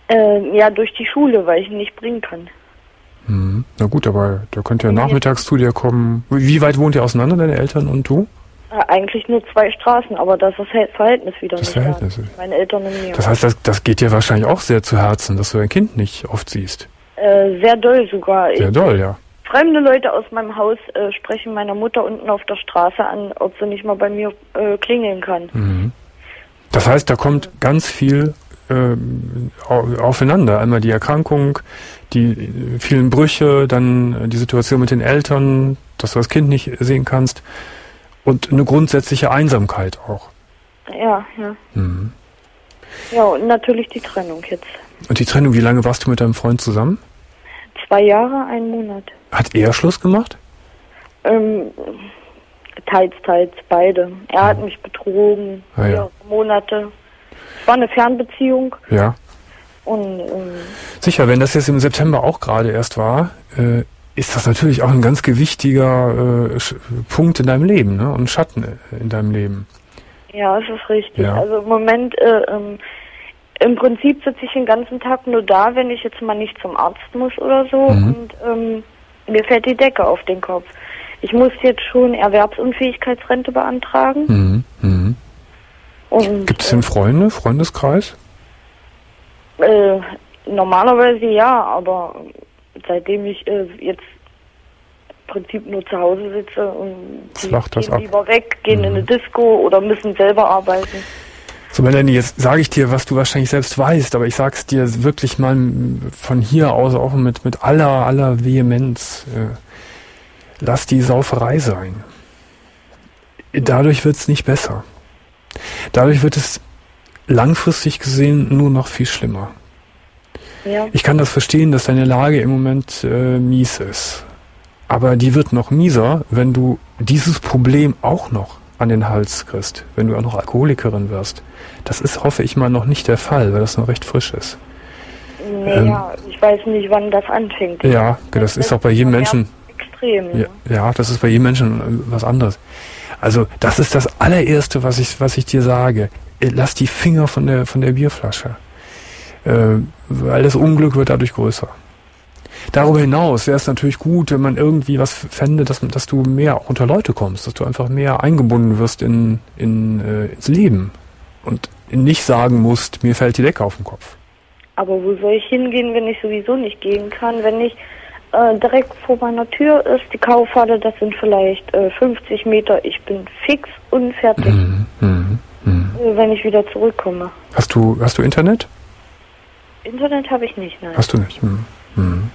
Äh, ja, durch die Schule, weil ich ihn nicht bringen kann. Hm. Na gut, aber da könnt ihr nachmittags zu dir kommen. Wie weit wohnt ihr auseinander, deine Eltern und du? Äh, eigentlich nur zwei Straßen, aber das ist das Verhältnis wieder das nicht Verhältnis. da. Meine Eltern und mir. Das heißt, das, das geht dir wahrscheinlich auch sehr zu Herzen, dass du dein Kind nicht oft siehst. Äh, sehr doll sogar. Sehr ich, doll, ja. Fremde Leute aus meinem Haus äh, sprechen meiner Mutter unten auf der Straße an, ob sie nicht mal bei mir äh, klingeln kann. Mhm. Das heißt, da kommt ganz viel äh, aufeinander. Einmal die Erkrankung, die vielen Brüche, dann die Situation mit den Eltern, dass du das Kind nicht sehen kannst und eine grundsätzliche Einsamkeit auch. Ja, ja. Mhm. Ja, und natürlich die Trennung jetzt. Und die Trennung, wie lange warst du mit deinem Freund zusammen? Zwei Jahre, einen Monat. Hat er Schluss gemacht? Ähm, teils, teils, beide. Er hat mich betrogen, ah, ja. mehrere Monate. Es war eine Fernbeziehung. Ja. Und ähm, sicher, wenn das jetzt im September auch gerade erst war, äh, ist das natürlich auch ein ganz gewichtiger äh, Punkt in deinem Leben, ne? Und Schatten in deinem Leben. Ja, das ist richtig. Ja. Also im Moment, äh, ähm, im Prinzip sitze ich den ganzen Tag nur da, wenn ich jetzt mal nicht zum Arzt muss oder so. Mhm. Und ähm, mir fällt die Decke auf den Kopf. Ich muss jetzt schon Erwerbsunfähigkeitsrente beantragen. Mhm. Mhm. Und, gibt es denn Freunde, Freundeskreis? Äh, normalerweise ja, aber seitdem ich äh, jetzt im Prinzip nur zu Hause sitze und die Flacht das gehen ab. lieber weg, gehen Mhm. in eine Disco oder müssen selber arbeiten. So, Melanie, jetzt sage ich dir, was du wahrscheinlich selbst weißt, aber ich sag's dir wirklich mal von hier aus auch mit, mit aller, aller Vehemenz. Äh, lass die Sauferei sein. Dadurch wird's nicht besser. Dadurch wird es langfristig gesehen nur noch viel schlimmer. Ja. Ich kann das verstehen, dass deine Lage im Moment äh, mies ist. Aber die wird noch mieser, wenn du dieses Problem auch noch an den Hals kriegst, wenn du auch noch Alkoholikerin wirst. Das ist, hoffe ich mal, noch nicht der Fall, weil das noch recht frisch ist. Naja, ähm, ich weiß nicht, wann das anfängt. Ja, das, das ist auch bei jedem Menschen extrem. Ja, ja, das ist bei jedem Menschen was anderes. Also das ist das allererste, was ich, was ich dir sage. Lass die Finger von der, von der Bierflasche, äh, weil das Unglück wird dadurch größer. Darüber hinaus wäre es natürlich gut, wenn man irgendwie was fände, dass, dass du mehr auch unter Leute kommst, dass du einfach mehr eingebunden wirst in, in, äh, ins Leben und nicht sagen musst, mir fällt die Decke auf den Kopf. Aber wo soll ich hingehen, wenn ich sowieso nicht gehen kann? Wenn ich äh, direkt vor meiner Tür ist, die Kaufhalle, das sind vielleicht äh, fünfzig Meter, ich bin fix und fertig, Mhm, mh, mh. äh, wenn ich wieder zurückkomme. Hast du, hast du Internet? Internet habe ich nicht, nein. Hast du nicht? Hm. Hm.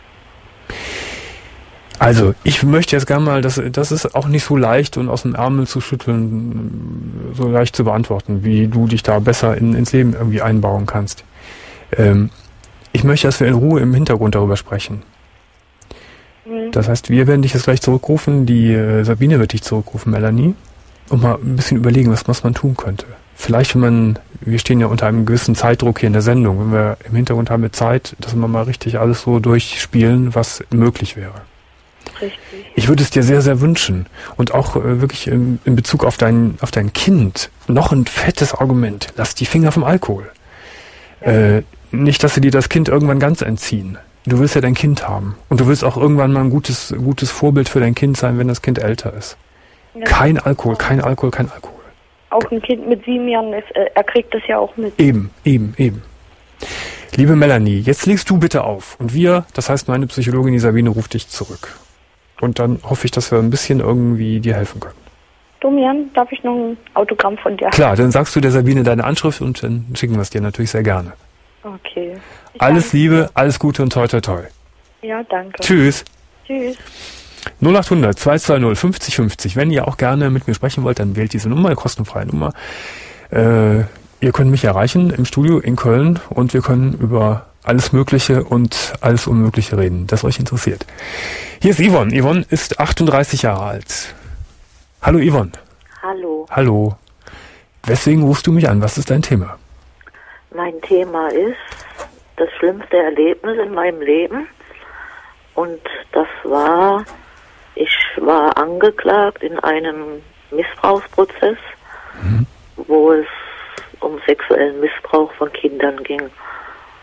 Also, ich möchte jetzt gerne mal, das, das ist auch nicht so leicht und aus dem Ärmel zu schütteln, so leicht zu beantworten, wie du dich da besser in, ins Leben irgendwie einbauen kannst. Ähm, ich möchte, dass wir in Ruhe im Hintergrund darüber sprechen. Mhm. Das heißt, wir werden dich jetzt gleich zurückrufen, die äh, Sabine wird dich zurückrufen, Melanie, und mal ein bisschen überlegen, was, was man tun könnte. Vielleicht, wenn man, wir stehen ja unter einem gewissen Zeitdruck hier in der Sendung, wenn wir im Hintergrund haben wir Zeit, dass wir mal richtig alles so durchspielen, was möglich wäre. Richtig. Ich würde es dir sehr, sehr wünschen. Und auch äh, wirklich in, in Bezug auf dein, auf dein Kind noch ein fettes Argument. Lass die Finger vom Alkohol. Ja. Äh, nicht, dass sie dir das Kind irgendwann ganz entziehen. Du willst ja dein Kind haben. Und du willst auch irgendwann mal ein gutes, gutes Vorbild für dein Kind sein, wenn das Kind älter ist. Ja. Kein Alkohol, kein Alkohol, kein Alkohol. Auch ein Kind mit sieben Jahren, ist, äh, er kriegt das ja auch mit. Eben, eben, eben. Liebe Melanie, jetzt legst du bitte auf. Und wir, das heißt meine Psychologin, die Sabine, ruft dich zurück. Und dann hoffe ich, dass wir ein bisschen irgendwie dir helfen können. Domian, darf ich noch ein Autogramm von dir? Klar, dann sagst du der Sabine deine Anschrift und dann schicken wir es dir natürlich sehr gerne. Okay. Ich alles danke. Liebe, alles Gute und toi toi toi. Ja, danke. Tschüss. Tschüss. null acht hundert zwei zwei null fünfzig fünfzig. Wenn ihr auch gerne mit mir sprechen wollt, dann wählt diese Nummer, eine kostenfreie Nummer. Äh, ihr könnt mich erreichen im Studio in Köln und wir können über alles Mögliche und alles Unmögliche reden, das euch interessiert. Hier ist Yvonne. Yvonne ist achtunddreißig Jahre alt. Hallo Yvonne. Hallo. Hallo. Weswegen rufst du mich an? Was ist dein Thema? Mein Thema ist das schlimmste Erlebnis in meinem Leben. Und das war, ich war angeklagt in einem Missbrauchsprozess, mhm. wo es um sexuellen Missbrauch von Kindern ging.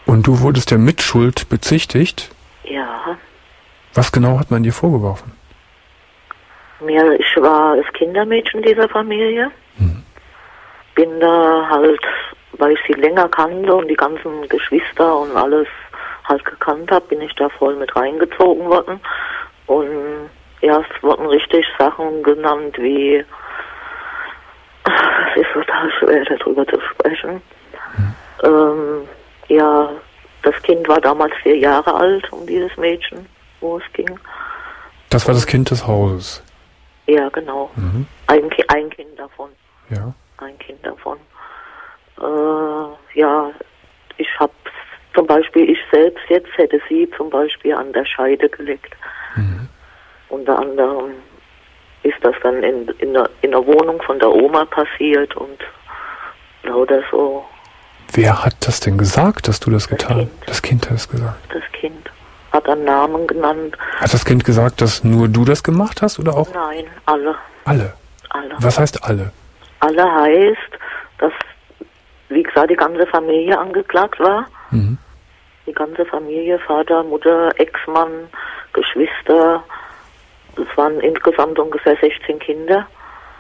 Und du wurdest der Mitschuld bezichtigt? Ja. Was genau hat man dir vorgeworfen? Mir, ich war das Kindermädchen dieser Familie. Hm. Bin da halt, weil ich sie länger kannte und die ganzen Geschwister und alles halt gekannt habe, bin ich da voll mit reingezogen worden. Und ja, es wurden richtig Sachen genannt wie, es ist total schwer darüber zu sprechen. Hm. Ähm, ja, das Kind war damals vier Jahre alt, um dieses Mädchen, wo es ging. Das war das Kind des Hauses? Ja, genau. Mhm. Ein, Ki- ein Kind davon. Ja. Ein Kind davon. Äh, ja, ich habe zum Beispiel, ich selbst jetzt hätte sie zum Beispiel an der Scheide gelegt. Mhm. Unter anderem ist das dann in, in, der, in der Wohnung von der Oma passiert und lauter so. Wer hat das denn gesagt, dass du das, das getan hast? Das Kind hat es gesagt. Das Kind hat einen Namen genannt. Hat das Kind gesagt, dass nur du das gemacht hast oder auch? Nein, alle. Alle? Alle. Was heißt alle? Alle heißt, dass, wie gesagt, die ganze Familie angeklagt war. Mhm. Die ganze Familie, Vater, Mutter, Ex-Mann, Geschwister. Es waren insgesamt ungefähr sechzehn Kinder.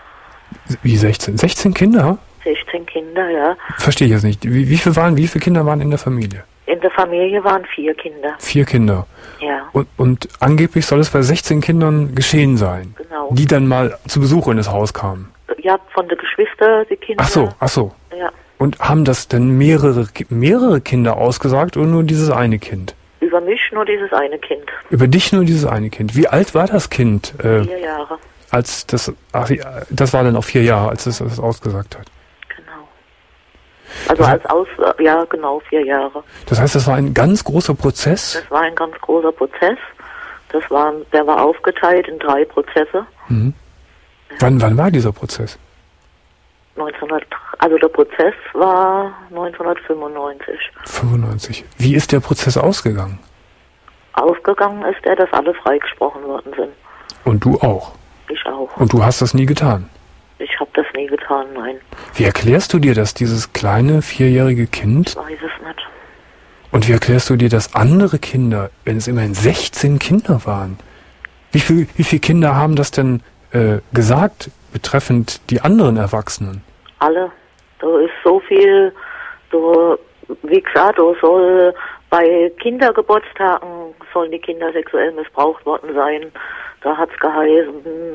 Wie sechzehn? sechzehn Kinder? sechzehn Kinder, ja. Verstehe ich jetzt nicht. Wie, wie, viel waren, wie viele Kinder waren in der Familie? In der Familie waren vier Kinder. Vier Kinder? Ja. Und, und angeblich soll es bei sechzehn Kindern geschehen sein? Genau. Die dann mal zu Besuch in das Haus kamen? Ja, von den Geschwistern, die Kinder. Ach so, ach so. Ja. Und haben das denn mehrere, mehrere Kinder ausgesagt oder nur dieses eine Kind? Über mich nur dieses eine Kind. Über dich nur dieses eine Kind. Wie alt war das Kind? Äh, vier Jahre. Als das, ach, das war dann auch vier Jahre, als es das ausgesagt hat. Genau. Also das als Aus, ja genau, vier Jahre. Das heißt, das war ein ganz großer Prozess? Das war ein ganz großer Prozess. Das war, der war aufgeteilt in drei Prozesse. Mhm. Ja. Wann, wann war dieser Prozess? neunzehnhundert, also der Prozess war neunzehnhundertfünfundneunzig. fünfundneunzig. Wie ist der Prozess ausgegangen? Ausgegangen ist der, dass alle freigesprochen worden sind. Und du auch? Ich auch. Und du hast das nie getan? Ich habe das nie getan, nein. Wie erklärst du dir, dass dieses kleine, vierjährige Kind... Ich weiß es nicht. Und wie erklärst du dir, dass andere Kinder, wenn es immerhin sechzehn Kinder waren, wie viel, wie viele Kinder haben das denn äh, gesagt, betreffend die anderen Erwachsenen? Alle. Da ist so viel, so, wie gesagt, da soll bei Kindergeburtstagen sollen die Kinder sexuell missbraucht worden sein. Da hat's geheißen,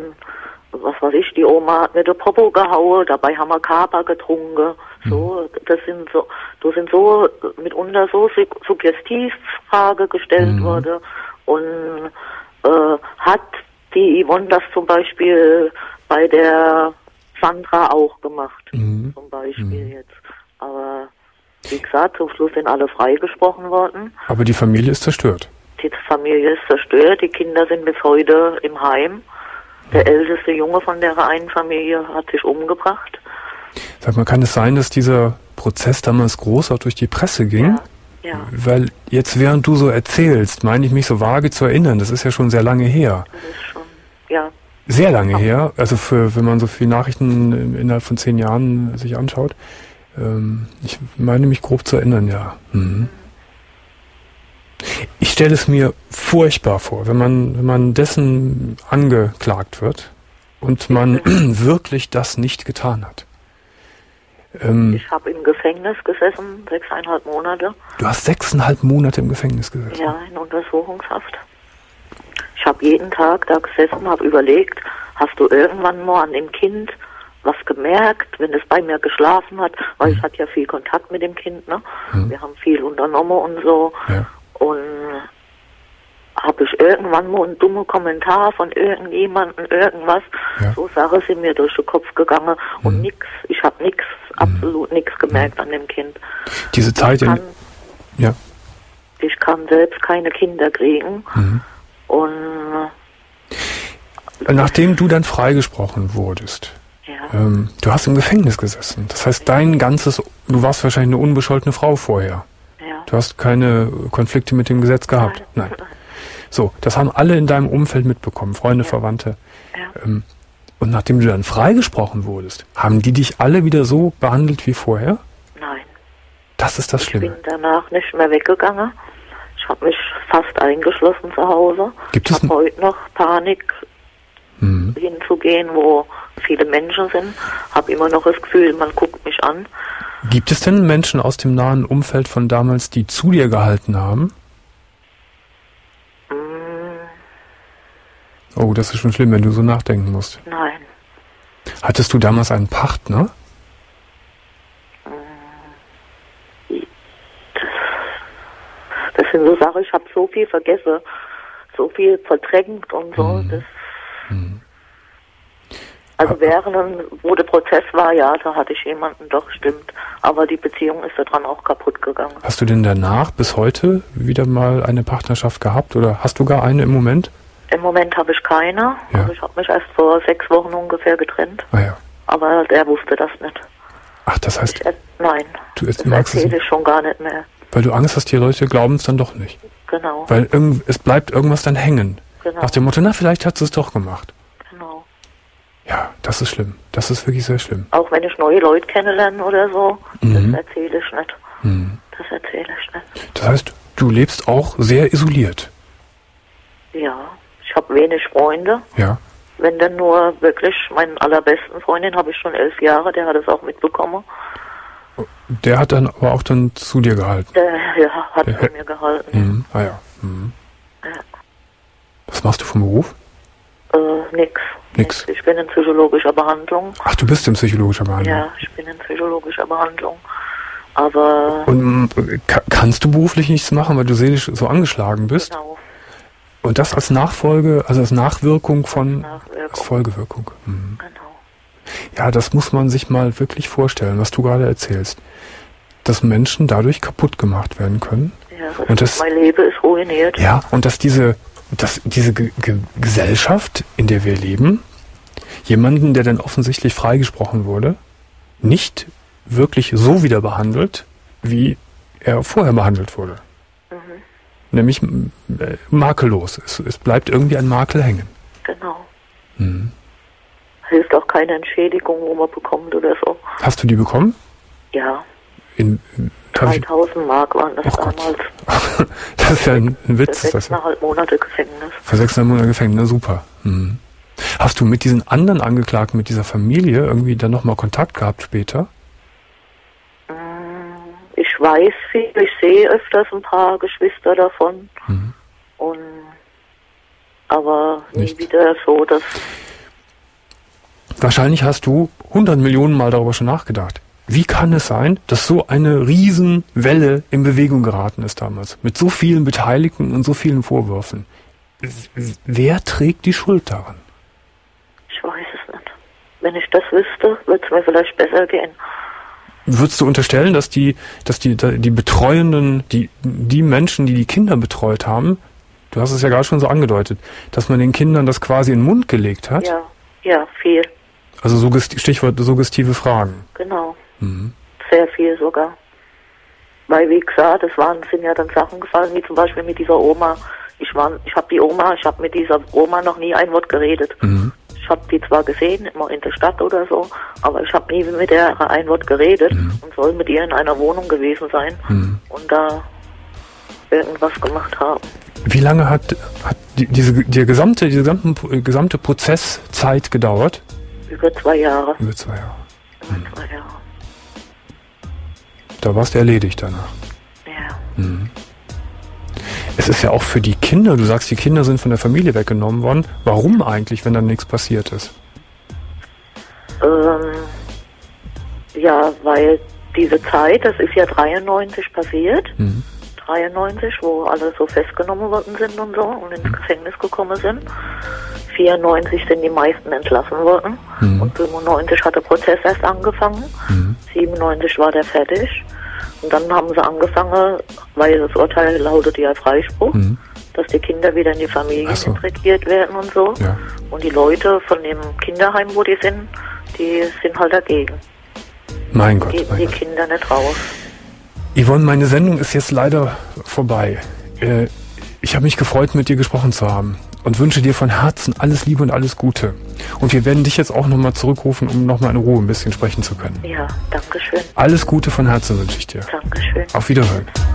was weiß ich, die Oma hat mir den Popo gehauen, dabei haben wir Kaba getrunken. So, das sind so, da sind so mitunter so Suggestivfrage gestellt mhm. worden. Und äh, hat die Yvonne das zum Beispiel bei der Sandra auch gemacht, mhm. zum Beispiel mhm. jetzt. Aber wie gesagt, zum Schluss sind alle freigesprochen worden. Aber die Familie ist zerstört. Die Familie ist zerstört, die Kinder sind bis heute im Heim. Der mhm. älteste Junge von der einen Familie hat sich umgebracht. Sag mal, kann es sein, dass dieser Prozess damals groß auch durch die Presse ging? Ja, ja. Weil jetzt, während du so erzählst, meine ich mich so vage zu erinnern, das ist ja schon sehr lange her. Das ist schon, ja. Sehr lange her, also für, wenn man so viele Nachrichten innerhalb von zehn Jahren sich anschaut. Ähm, ich meine mich grob zu erinnern, ja. Mhm. Ich stelle es mir furchtbar vor, wenn man, wenn man dessen angeklagt wird und man wirklich das nicht getan hat. Ähm, ich habe im Gefängnis gesessen, sechseinhalb Monate. Du hast sechseinhalb Monate im Gefängnis gesessen? Ja, in Untersuchungshaft. Ich habe jeden Tag da gesessen, habe überlegt, hast du irgendwann mal an dem Kind was gemerkt, wenn es bei mir geschlafen hat, weil mhm. ich hatte ja viel Kontakt mit dem Kind, ne? Mhm. Wir haben viel unternommen und so. Ja. Und habe ich irgendwann mal einen dummen Kommentar von irgendjemandem, irgendwas, ja. so Sachen sind mir durch den Kopf gegangen mhm. und nix, ich habe nix, mhm. absolut nichts gemerkt mhm. an dem Kind. Diese Zeit, ich kann, in, ja. ich kann selbst keine Kinder kriegen mhm. und nachdem du dann freigesprochen wurdest, ja. ähm, du hast im Gefängnis gesessen, das heißt dein ganzes, du warst wahrscheinlich eine unbescholtene Frau vorher. Ja. Du hast keine Konflikte mit dem Gesetz gehabt? Nein. Nein. So, das haben alle in deinem Umfeld mitbekommen, Freunde, ja. Verwandte. Ja. Ähm, und nachdem du dann freigesprochen wurdest, haben die dich alle wieder so behandelt wie vorher? Nein. Das ist das Schlimme. Ich bin danach nicht mehr weggegangen. Ich habe mich fast eingeschlossen zu Hause. Gibt es ich habe heute noch Panik, mhm. hinzugehen, wo viele Menschen sind. Habe immer noch das Gefühl, man guckt mich an. Gibt es denn Menschen aus dem nahen Umfeld von damals, die zu dir gehalten haben? Mm. Oh, das ist schon schlimm, wenn du so nachdenken musst. Nein. Hattest du damals einen Partner? Das sind so Sachen, ich habe so viel vergessen, so viel verdrängt und so. Mhm. Das mhm. Also während, wo der Prozess war, ja, da hatte ich jemanden, doch, stimmt. Aber die Beziehung ist daran auch kaputt gegangen. Hast du denn danach bis heute wieder mal eine Partnerschaft gehabt oder hast du gar eine im Moment? Im Moment habe ich keine. Ja. Also ich habe mich erst vor sechs Wochen ungefähr getrennt. Ah ja. Aber der wusste das nicht. Ach, das heißt... Ich, nein, du das erzähle ich schon gar nicht mehr. Weil du Angst hast, die Leute glauben es dann doch nicht. Genau. Weil irgend, es bleibt irgendwas dann hängen. Genau. Nach dem Motto, na, vielleicht hat sie es doch gemacht. Genau. Ja, das ist schlimm. Das ist wirklich sehr schlimm. Auch wenn ich neue Leute kennenlerne oder so, mhm. das erzähle ich nicht. Mhm. Das erzähle ich nicht. Das heißt, du lebst auch sehr isoliert. Ja, ich habe wenig Freunde. Ja. Wenn dann nur wirklich meinen allerbesten Freundin, habe ich schon elf Jahre, der hat es auch mitbekommen. Der hat dann aber auch dann zu dir gehalten? Der ja, hat der, zu mir gehalten. Mhm. Ah ja. Mhm. ja. Was machst du vom Beruf? Äh, nix. Nix. Ich bin in psychologischer Behandlung. Ach, du bist in psychologischer Behandlung? Ja, ich bin in psychologischer Behandlung. Aber... Und ka- kannst du beruflich nichts machen, weil du seelisch so angeschlagen bist? Genau. Und das als Nachfolge, also als Nachwirkung von... Nachwirkung. Als Folgewirkung. Mhm. Genau. Ja, das muss man sich mal wirklich vorstellen, was du gerade erzählst. Dass Menschen dadurch kaputt gemacht werden können. Ja, das und das, mein Leben ist ruiniert. Ja, und dass diese, dass diese Ge- Ge- Gesellschaft, in der wir leben, jemanden, der dann offensichtlich freigesprochen wurde, nicht wirklich so wieder behandelt, wie er vorher behandelt wurde. Mhm. Nämlich äh, makellos. Es, es bleibt irgendwie ein Makel hängen. Genau. Mhm. Hilft auch keine Entschädigung, wo man bekommt oder so. Hast du die bekommen? Ja. In, in dreitausend Mark waren das oh damals. Das ist ja ein, ein Witz. Für sechseinhalb Monate Gefängnis. Für sechseinhalb Monate Gefängnis, super. Mhm. Hast du mit diesen anderen Angeklagten, mit dieser Familie irgendwie dann nochmal Kontakt gehabt später? Ich weiß viel, ich sehe öfters ein paar Geschwister davon. Mhm. Und aber nie Nicht. wieder so, dass... Wahrscheinlich hast du hundert Millionen Mal darüber schon nachgedacht. Wie kann es sein, dass so eine Riesenwelle in Bewegung geraten ist damals? Mit so vielen Beteiligten und so vielen Vorwürfen. W- wer trägt die Schuld daran? Ich weiß es nicht. Wenn ich das wüsste, würde es mir vielleicht besser gehen. Würdest du unterstellen, dass die, dass die, die Betreuenden, die, die Menschen, die die Kinder betreut haben, du hast es ja gerade schon so angedeutet, dass man den Kindern das quasi in den Mund gelegt hat? Ja, ja, viel. Also suggesti- Stichwort suggestive Fragen. Genau. Mhm. Sehr viel sogar. Weil, wie gesagt, es waren, sind ja dann Sachen gefallen, wie zum Beispiel mit dieser Oma. Ich war, ich habe die Oma, ich habe mit dieser Oma noch nie ein Wort geredet. Mhm. Ich habe die zwar gesehen, immer in der Stadt oder so, aber ich habe nie mit der ein Wort geredet mhm. und soll mit ihr in einer Wohnung gewesen sein mhm. und da irgendwas gemacht haben. Wie lange hat, hat die, diese, die gesamte, die gesamte, gesamte Prozesszeit gedauert? Über zwei Jahre. Über zwei Jahre. Über Mhm. zwei Jahre. Da warst du erledigt danach. Ja. Mhm. Es ist ja auch für die Kinder, du sagst, die Kinder sind von der Familie weggenommen worden. Warum eigentlich, wenn dann nichts passiert ist? Ähm, ja, weil diese Zeit, das ist ja dreiundneunzig passiert. Mhm. dreiundneunzig, wo alle so festgenommen worden sind und so und ins Gefängnis gekommen sind. vierundneunzig sind die meisten entlassen worden. Mhm. Und fünfundneunzig hat der Prozess erst angefangen. Mhm. siebenundneunzig war der fertig. Und dann haben sie angefangen, weil das Urteil lautet ja Freispruch, mhm. dass die Kinder wieder in die Familien so. integriert werden und so. Ja. Und die Leute von dem Kinderheim, wo die sind, die sind halt dagegen. Mein Gott. Geben mein die Gott. Kinder nicht raus. Yvonne, meine Sendung ist jetzt leider vorbei. Äh, ich habe mich gefreut, mit dir gesprochen zu haben. und wünsche dir von Herzen alles Liebe und alles Gute. Und wir werden dich jetzt auch nochmal zurückrufen, um nochmal in Ruhe ein bisschen sprechen zu können. Ja, danke schön. Alles Gute von Herzen wünsche ich dir. Dankeschön. Auf Wiederhören.